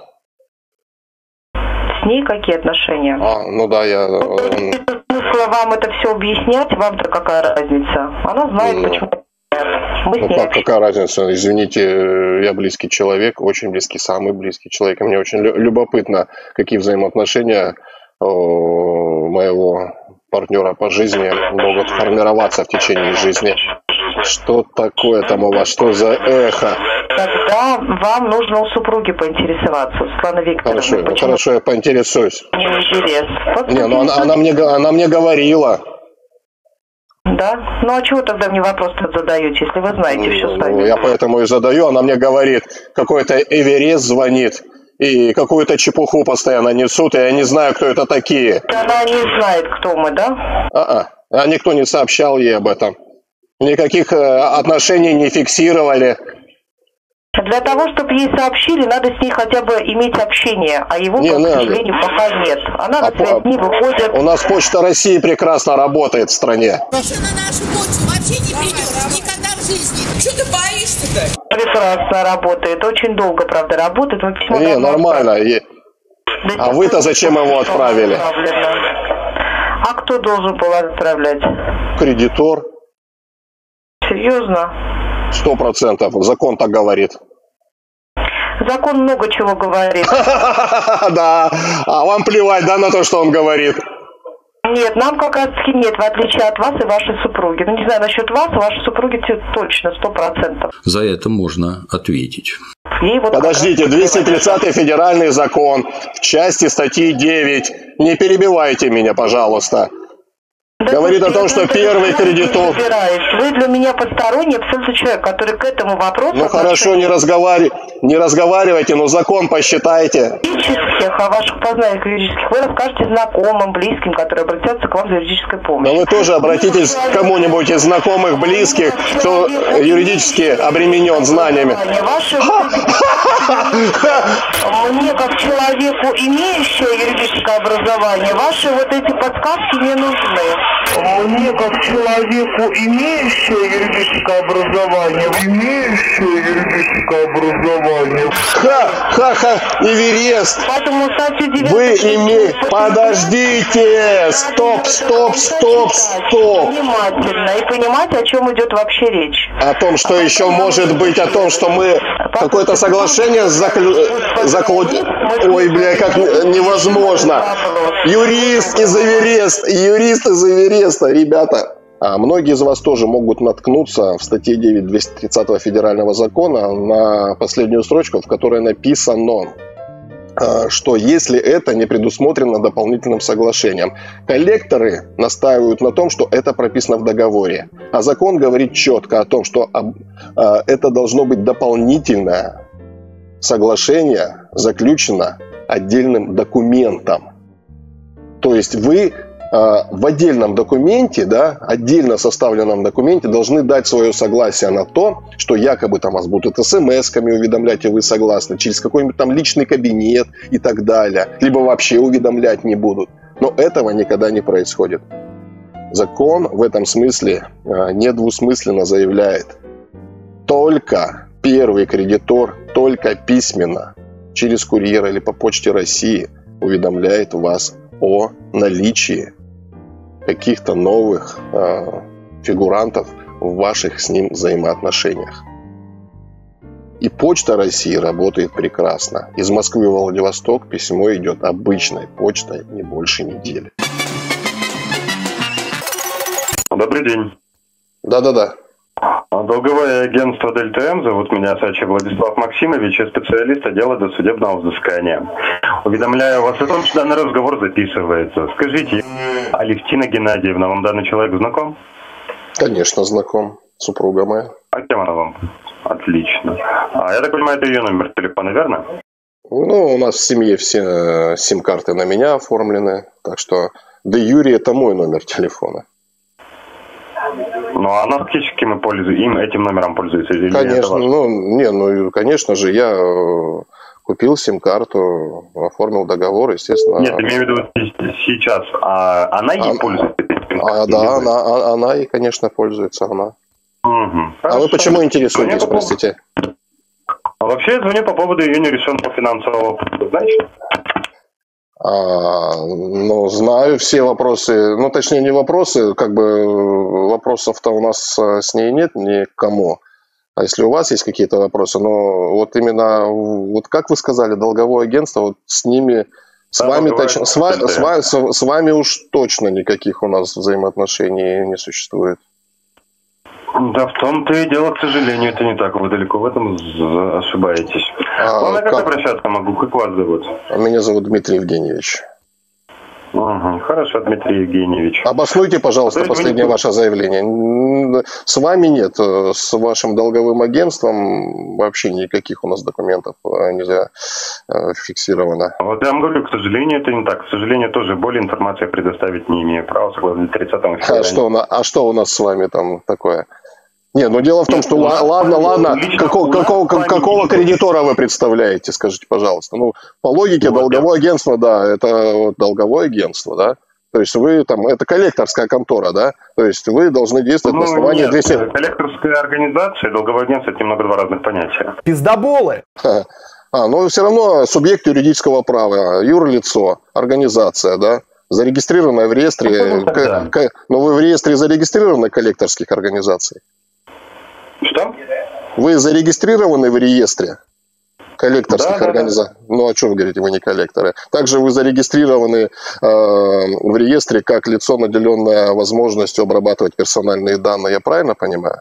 С ней какие отношения? А, ну да, я... Смысла вам это все объяснять, вам-то какая разница? Она знает, mm. почему. Мы ну как, какая разница? Извините, я близкий человек, очень близкий, самый близкий человек. И мне очень любопытно, какие взаимоотношения моего партнера по жизни могут формироваться в течение жизни. Что такое там у вас? Что за эхо? Тогда вам нужно у супруги поинтересоваться, Светлана Викторовна. Хорошо, ну, хорошо, я поинтересуюсь. Не интерес. Вот не, ну она, она, мне, она мне говорила. Да? Ну а чего тогда мне вопрос-то задаете, если вы знаете ну, все сами? Я поэтому и задаю, она мне говорит, какой-то Эверест звонит. И какую-то чепуху постоянно несут, и я не знаю, кто это такие. Она не знает, кто мы, да? А-а. А никто не сообщал ей об этом. Никаких э, отношений не фиксировали. Для того, чтобы ей сообщили, надо с ней хотя бы иметь общение, а его, не, к надо. сожалению, пока нет. Она а на связь не выходит. У нас Почта России прекрасно работает в стране. Что на нашу почту вообще не придет никогда в жизни. Что ты боишься-то? Прекрасно работает. Очень долго, правда, работает. Мы письмо не, нормально. И... Да а вы-то зачем его отправили? А кто должен был отправлять? Кредитор. Серьезно? Сто процентов. Закон так говорит. Закон много чего говорит. Да. А вам плевать, да, на то, что он говорит? Нет, нам как раз таки нет, в отличие от вас и вашей супруги. Ну, не знаю, насчет вас, вашей супруги точно, сто процентов. За это можно ответить. Вот подождите, двести тридцатый федеральный закон в части статьи девять. Не перебивайте меня, пожалуйста. Да говорит о том, что первый кредитор... Вы для меня посторонний абсолютно человек, который к этому вопросу... Ну хорошо, не, разговари... не разговаривайте, но закон посчитайте. Юридических, о ваших познаниях юридических вы расскажете знакомым, близким, которые обратятся к вам за юридической помощью. Но вы тоже обратитесь к кому-нибудь из знакомых, близких, кто юридически обременен знаниями. Мне, как человеку, имеющему юридическое образование, ваши вот эти подсказки не нужны. Мне, как человеку, имеющему юридическое образование, имеющему юридическое образование. Ха-ха-ха, Эверест. Поэтому вы имеете... Подождите! Стоп, стоп, стоп, стоп. Внимательно и понимать, о чем идет вообще речь. О том, что а еще может быть, о том, что мы какое-то соглашение заклю... заклу... Ой, бля, как невозможно. Юрист из Эверест, юрист из Эвереста, ребята. А многие из вас тоже могут наткнуться в статье девять двести тридцатого федерального закона на последнюю строчку, в которой написано, что если это не предусмотрено дополнительным соглашением. Коллекторы настаивают на том, что это прописано в договоре. А закон говорит четко о том, что это должно быть дополнительное соглашение, заключено отдельным документом. То есть вы в отдельном документе, да, отдельно составленном документе должны дать свое согласие на то, что якобы там вас будут смс-ками уведомлять, и вы согласны, через какой-нибудь там личный кабинет и так далее, либо вообще уведомлять не будут. Но этого никогда не происходит. Закон в этом смысле недвусмысленно заявляет: только первый кредитор, только письменно, через курьера или по Почте России уведомляет вас о наличии каких-то новых э, фигурантов в ваших с ним взаимоотношениях. И Почта России работает прекрасно. Из Москвы в Владивосток письмо идет обычной почтой не больше недели. Добрый день. Да-да-да. Долговое агентство Дельта М, зовут меня Сачи Владислав Максимович, я специалист отдела досудебного взыскания. Уведомляю вас о том, что данный разговор записывается. Скажите, Алевтина Геннадьевна, вам данный человек знаком? Конечно, знаком. Супруга моя. А кем она вам? Отлично. А я так понимаю, это ее номер телефона, верно? Ну, у нас в семье все сим-карты на меня оформлены, так что де юре это мой номер телефона. Ну, а фактически мы пользуемся, им этим номером пользуются. Или конечно, ну, не, ну, конечно же, я купил сим-карту, оформил договор, естественно. Нет, я имею в виду сейчас. А она ей а, пользуется? А, да, она, она и, конечно, пользуется она. Угу. А вы почему интересуетесь, простите? А вообще я звоню по поводу ее нерешенного финансового вопроса, знаешь? А, ну, знаю все вопросы, ну, точнее, не вопросы, как бы вопросов-то у нас с ней нет никому. А если у вас есть какие-то вопросы, но вот именно, вот как вы сказали, долговое агентство, вот с ними, с да, вами точно, с, ва, с, ва, с, с вами уж точно никаких у нас взаимоотношений не существует. Да, в том-то и дело, к сожалению, это не так. Вы далеко в этом ошибаетесь. А, Ладно, как, как обращаться могу? Как вас зовут? Меня зовут Дмитрий Евгеньевич. Угу, хорошо, Дмитрий Евгеньевич. Обоснуйте, пожалуйста, а последнее вы... ваше заявление. С вами нет, с вашим долговым агентством вообще никаких у нас документов нельзя фиксировано. Вот я вам говорю, к сожалению, это не так. К сожалению, тоже более информации предоставить не имею права, согласно тридцатому февраля. А что, а что у нас с вами там такое? Не, ну дело в том, что Нет, ладно, ладно, какого, какого, какого кредитора вы представляете, скажите, пожалуйста. Ну, по логике ну, долговое я... агентство, да, это вот долговое агентство, да. То есть вы там, это коллекторская контора, да? То есть вы должны действовать ну, на основании нет, двести... коллекторская организация и долговое агентство – это немного два разных понятия. Пиздоболы! А, ну все равно субъект юридического права, юрлицо, организация, да? Зарегистрированная в реестре. Ну, к, к, но вы в реестре зарегистрированы коллекторских организаций? Что? Вы зарегистрированы в реестре коллекторских да, организаций? Да, да. Ну, а что вы говорите, вы не коллекторы? Также вы зарегистрированы э, в реестре как лицо, наделенное возможностью обрабатывать персональные данные. Я правильно понимаю?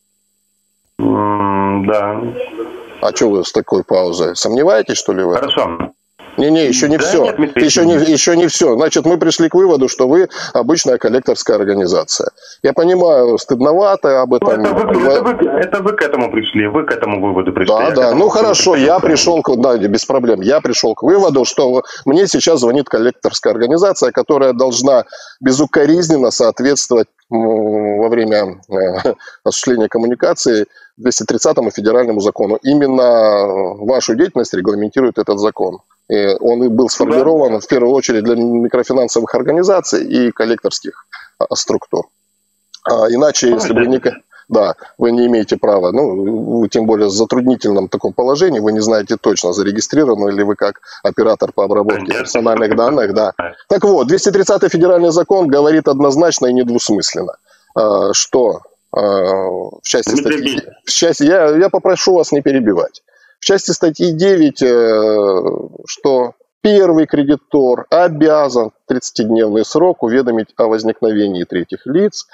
Mm, да. А что вы с такой паузой? Сомневаетесь, что ли, вы? Хорошо. Не-не, еще не да, все. Нет, еще, не, еще не все. Значит, мы пришли к выводу, что вы обычная коллекторская организация. Я понимаю, стыдновато об этом. Ну, это, вы, это, вы, это вы к этому пришли, вы к этому выводу пришли. Да, да. Ну хорошо, я пришел к... Да, без проблем. Я пришел к выводу, что мне сейчас звонит коллекторская организация, которая должна безукоризненно соответствовать во время осуществления коммуникации двести тридцатому федеральному закону. Именно вашу деятельность регламентирует этот закон. И он был сформирован да. в первую очередь для микрофинансовых организаций и коллекторских а, структур. А, иначе, если бы не, да, вы не имеете права, ну, вы тем более в затруднительном таком положении, вы не знаете точно, зарегистрированы ли вы как оператор по обработке персональных данных. Да. Так вот, двести тридцатый федеральный закон говорит однозначно и недвусмысленно, а, что а, в части статьи... В части, я, я попрошу вас не перебивать. В части статьи девять, что первый кредитор обязан в тридцатидневный срок уведомить о возникновении третьих лиц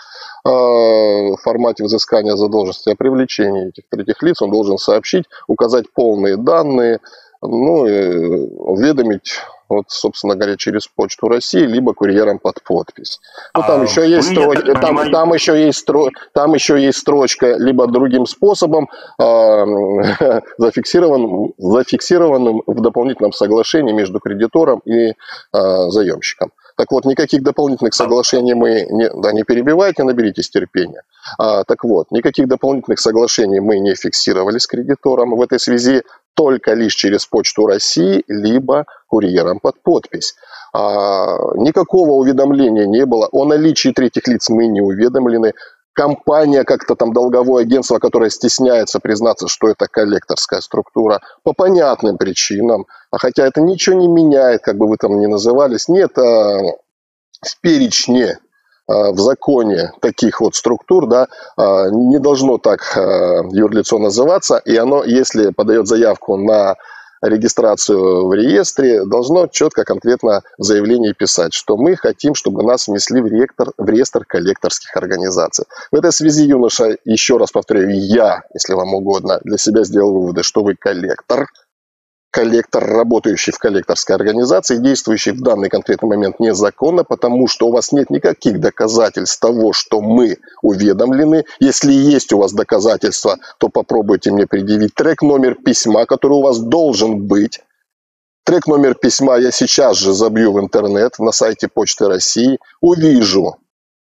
в формате взыскания задолженности, о привлечении этих третьих лиц. Он должен сообщить, указать полные данные, ну, и уведомить, вот, собственно говоря, через Почту России, либо курьером под подпись. Ну, там, а, еще есть строч... там, там, еще есть стро... там еще есть строчка, либо другим способом, э, зафиксирован... зафиксированным в дополнительном соглашении между кредитором и э, заемщиком. Так вот, никаких дополнительных соглашений мы... Не, да, не перебивайте, наберитесь терпения. А, так вот, никаких дополнительных соглашений мы не фиксировали с кредитором. В этой связи только лишь через Почту России, либо курьером под подпись. А, никакого уведомления не было. О наличии третьих лиц мы не уведомлены. Компания, как-то там долговое агентство, которое стесняется признаться, что это коллекторская структура, по понятным причинам, а хотя это ничего не меняет, как бы вы там ни назывались, нет а, в перечне, а, в законе таких вот структур, да, а, не должно так а, юрлицо называться, и оно, если подает заявку на регистрацию в реестре, должно четко, конкретно в заявлении писать, что мы хотим, чтобы нас внесли в реестр, в реестр коллекторских организаций. В этой связи, юноша, еще раз повторяю, я, если вам угодно, для себя сделал выводы, что вы коллектор, коллектор, работающий в коллекторской организации, действующий в данный конкретный момент незаконно, потому что у вас нет никаких доказательств того, что мы уведомлены. Если есть у вас доказательства, то попробуйте мне предъявить трек номер письма, который у вас должен быть. Трек номер письма я сейчас же забью в интернет на сайте Почты России, увижу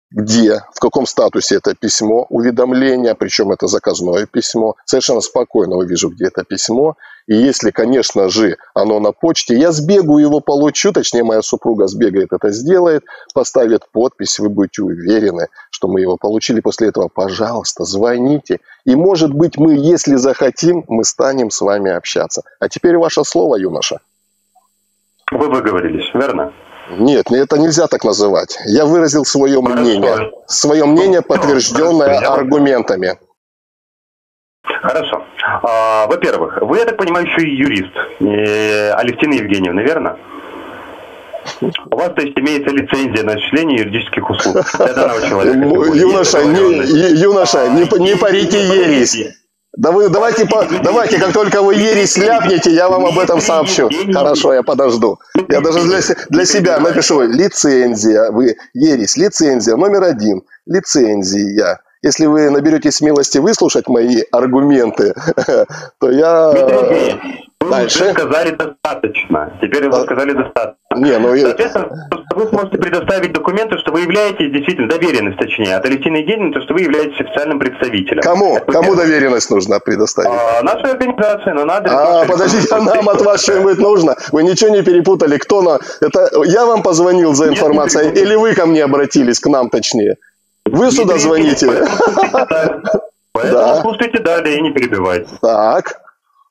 где, в каком статусе это письмо, уведомление, причем это заказное письмо. Совершенно спокойно увижу, где это письмо. И если, конечно же, оно на почте, я сбегаю его получу, точнее, моя супруга сбегает, это сделает, поставит подпись, вы будете уверены, что мы его получили. После этого, пожалуйста, звоните. И, может быть, мы, если захотим, мы станем с вами общаться. А теперь ваше слово, юноша. Вы выговорились, верно? Нет, это нельзя так называть. Я выразил свое мнение. Свое мнение, подтвержденное аргументами. Хорошо. А, во-первых, вы, я так понимаю, еще и юрист. Э, Алевтина Евгеньевна, верно? У вас, то есть, имеется лицензия на осуществление юридических услуг для данного человека. Юноша, не, юноша, не, не парите ересь. Да вы давайте, по, давайте, как только вы ересь ляпнете, я вам об этом сообщу. Хорошо, я подожду. Я даже для, для себя напишу лицензия. Вы ересь, лицензия номер один. Лицензия. Если вы наберетесь смелости выслушать мои аргументы, то я... Вы Дальше. уже сказали достаточно. Теперь вы сказали достаточно. Не, ну... Соответственно, вы сможете предоставить документы, что вы являетесь, действительно, доверенность, точнее, от Алевтины Евгеньевны, то, что вы являетесь официальным представителем. Кому? Это Кому доверенность нужно предоставить? А, нашей организации, но надо... А, подождите, а нам от вас что-нибудь нужно? Вы ничего не перепутали? Кто на... Это я вам позвонил за информацией, Нет, или вы ко мне обратились, к нам точнее? Вы сюда звоните? Поэтому слушайте далее и не перебивайте. Так.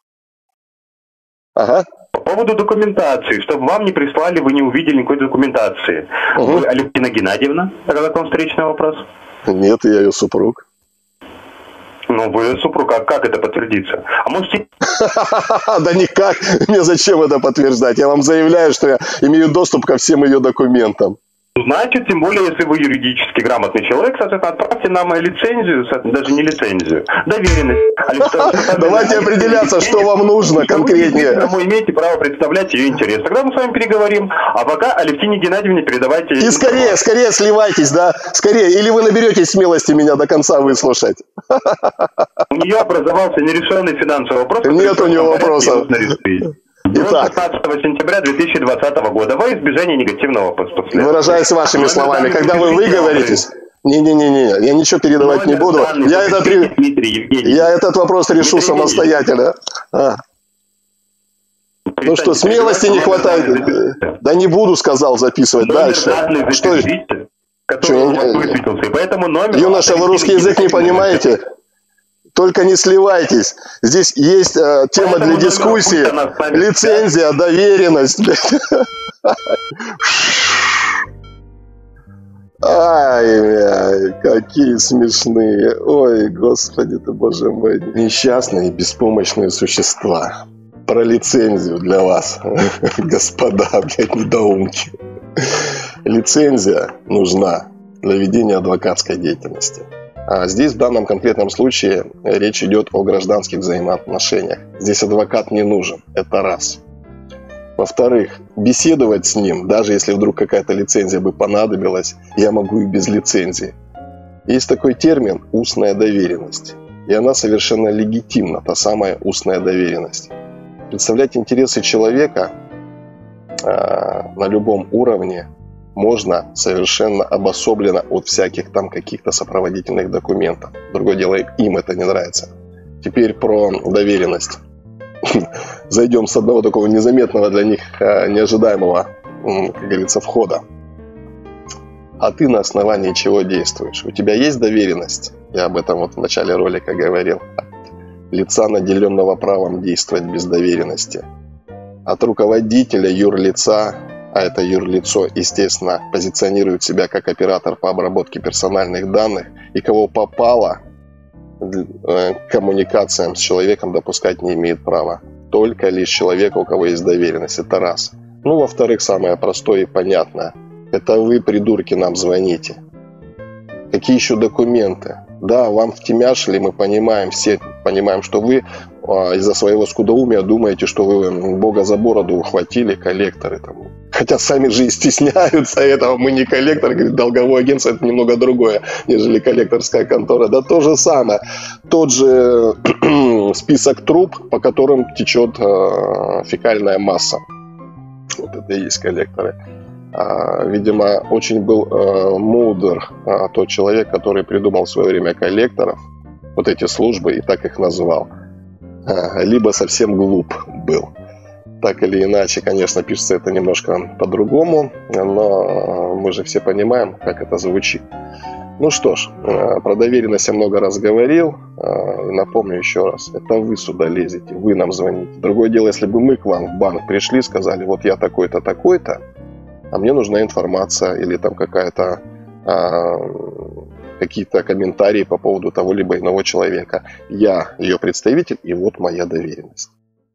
Ага. По поводу документации, чтобы вам не прислали, вы не увидели никакой документации. Угу. Вы Алевтина Геннадьевна? Это вам встречный вопрос? Нет, я ее супруг. Ну, вы супруг, а как это подтвердится? А можете... Да никак. Мне зачем это подтверждать? Я вам заявляю, что я имею доступ ко всем ее документам. Значит, тем более, если вы юридически грамотный человек, соответственно, отправьте нам лицензию, даже не лицензию, доверенность. Давайте определяться, что вам нужно конкретнее. Вы имеете право представлять ее интерес. Тогда мы с вами переговорим. А пока Алевтине Геннадьевне передавайте... И скорее, скорее сливайтесь, да? Скорее. Или вы наберетесь смелости меня до конца выслушать. У нее образовался нерешенный финансовый вопрос. Нет у нее вопросов. Итак, пятнадцатого сентября две тысячи двадцатого года во избежание негативного последствия. Выражаясь вашими словами, когда вы выговоритесь... Не-не-не, я ничего передавать не буду. Я этот, я этот вопрос решу самостоятельно. А. Ну что, смелости не хватает? Да не буду, сказал, записывать дальше. Что? Юноша, вы русский язык не понимаете? Только не сливайтесь. Здесь есть э, тема для дискуссии. Лицензия, доверенность. Ай, какие смешные. Ой, господи ты, боже мой. Несчастные, беспомощные существа. Про лицензию для вас, господа, блядь, недоумки. Лицензия нужна для ведения адвокатской деятельности. А здесь в данном конкретном случае речь идет о гражданских взаимоотношениях. Здесь адвокат не нужен, это раз. Во-вторых, беседовать с ним, даже если вдруг какая-то лицензия бы понадобилась, я могу и без лицензии. Есть такой термин «устная доверенность». И она совершенно легитимна, та самая устная доверенность. Представлять интересы человека э, на любом уровне можно совершенно обособленно от всяких там каких-то сопроводительных документов. Другое дело, им это не нравится. Теперь про доверенность. Зайдем с одного такого незаметного для них, неожидаемого, как говорится, входа. А ты на основании чего действуешь? У тебя есть доверенность? Я об этом вот в начале ролика говорил. Лица, наделенного правом действовать без доверенности. От руководителя юрлица, а это юрлицо, естественно, позиционирует себя как оператор по обработке персональных данных, и кого попало, к коммуникациям с человеком допускать не имеет права. Только лишь человека, у кого есть доверенность. Это раз. Ну, во-вторых, самое простое и понятное. Это вы, придурки, нам звоните. Какие еще документы? Да, вам втемяшили, мы понимаем, все понимаем, что вы а, из-за своего скудоумия думаете, что вы Бога за бороду ухватили, коллекторы там. Хотя сами же и стесняются этого. Мы не коллектор, говорит, долговое агентство, это немного другое, нежели коллекторская контора. Да то же самое. Тот же список труб, по которым течет э, фекальная масса. Вот это и есть коллекторы. Видимо, очень был мудр тот человек, который придумал в свое время коллекторов, вот эти службы, и так их назвал. Либо совсем глуп был. Так или иначе, конечно, пишется это немножко по-другому, но мы же все понимаем, как это звучит. Ну что ж, про доверенность я много раз говорил. Напомню еще раз, это вы сюда лезете, вы нам звоните. Другое дело, если бы мы к вам в банк пришли, сказали, вот я такой-то, такой-то, а мне нужна информация или там какая-то, какие-то комментарии по поводу того либо иного человека. Я ее представитель, и вот моя доверенность.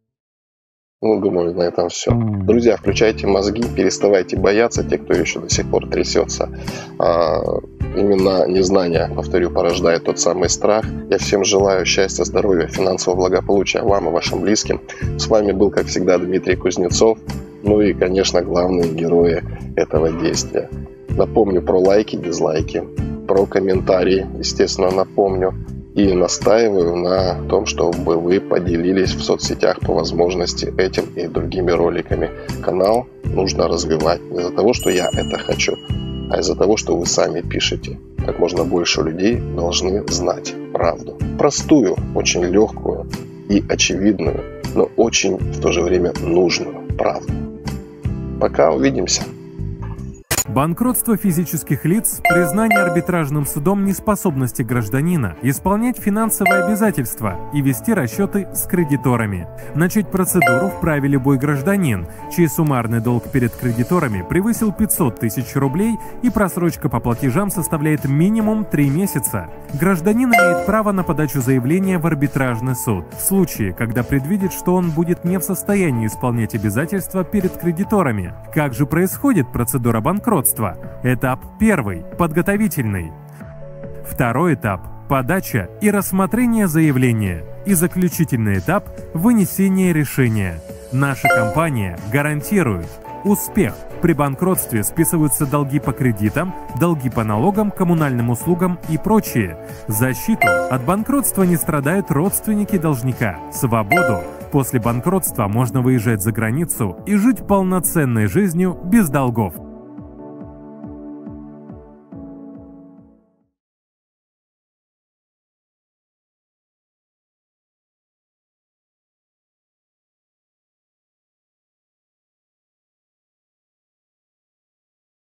Ну, думаю, на этом все. Друзья, включайте мозги, переставайте бояться, те, кто еще до сих пор трясется. А, именно незнание, повторю, порождает тот самый страх. Я всем желаю счастья, здоровья, финансового благополучия вам и вашим близким. С вами был, как всегда, Дмитрий Кузнецов. Ну и, конечно, главные герои этого действия. Напомню про лайки, дизлайки, про комментарии, естественно, напомню. И настаиваю на том, чтобы вы поделились в соцсетях по возможности этим и другими роликами. Канал нужно развивать не из-за того, что я это хочу, а из-за того, что вы сами пишете. Как можно больше людей должны знать правду. Простую, очень легкую и очевидную, но очень в то же время нужную правду. Пока, увидимся. Банкротство физических лиц – признание арбитражным судом неспособности гражданина исполнять финансовые обязательства и вести расчеты с кредиторами. Начать процедуру вправе любой гражданин, чей суммарный долг перед кредиторами превысил пятьсот тысяч рублей и просрочка по платежам составляет минимум три месяца. Гражданин имеет право на подачу заявления в арбитражный суд в случае, когда предвидит, что он будет не в состоянии исполнять обязательства перед кредиторами. Как же происходит процедура банкротства? Этап первый – подготовительный. Второй этап – подача и рассмотрение заявления. И заключительный этап – вынесение решения. Наша компания гарантирует успех. При банкротстве списываются долги по кредитам, долги по налогам, коммунальным услугам и прочее. Защиту от банкротства не страдают родственники должника. Свободу. После банкротства можно выезжать за границу и жить полноценной жизнью без долгов.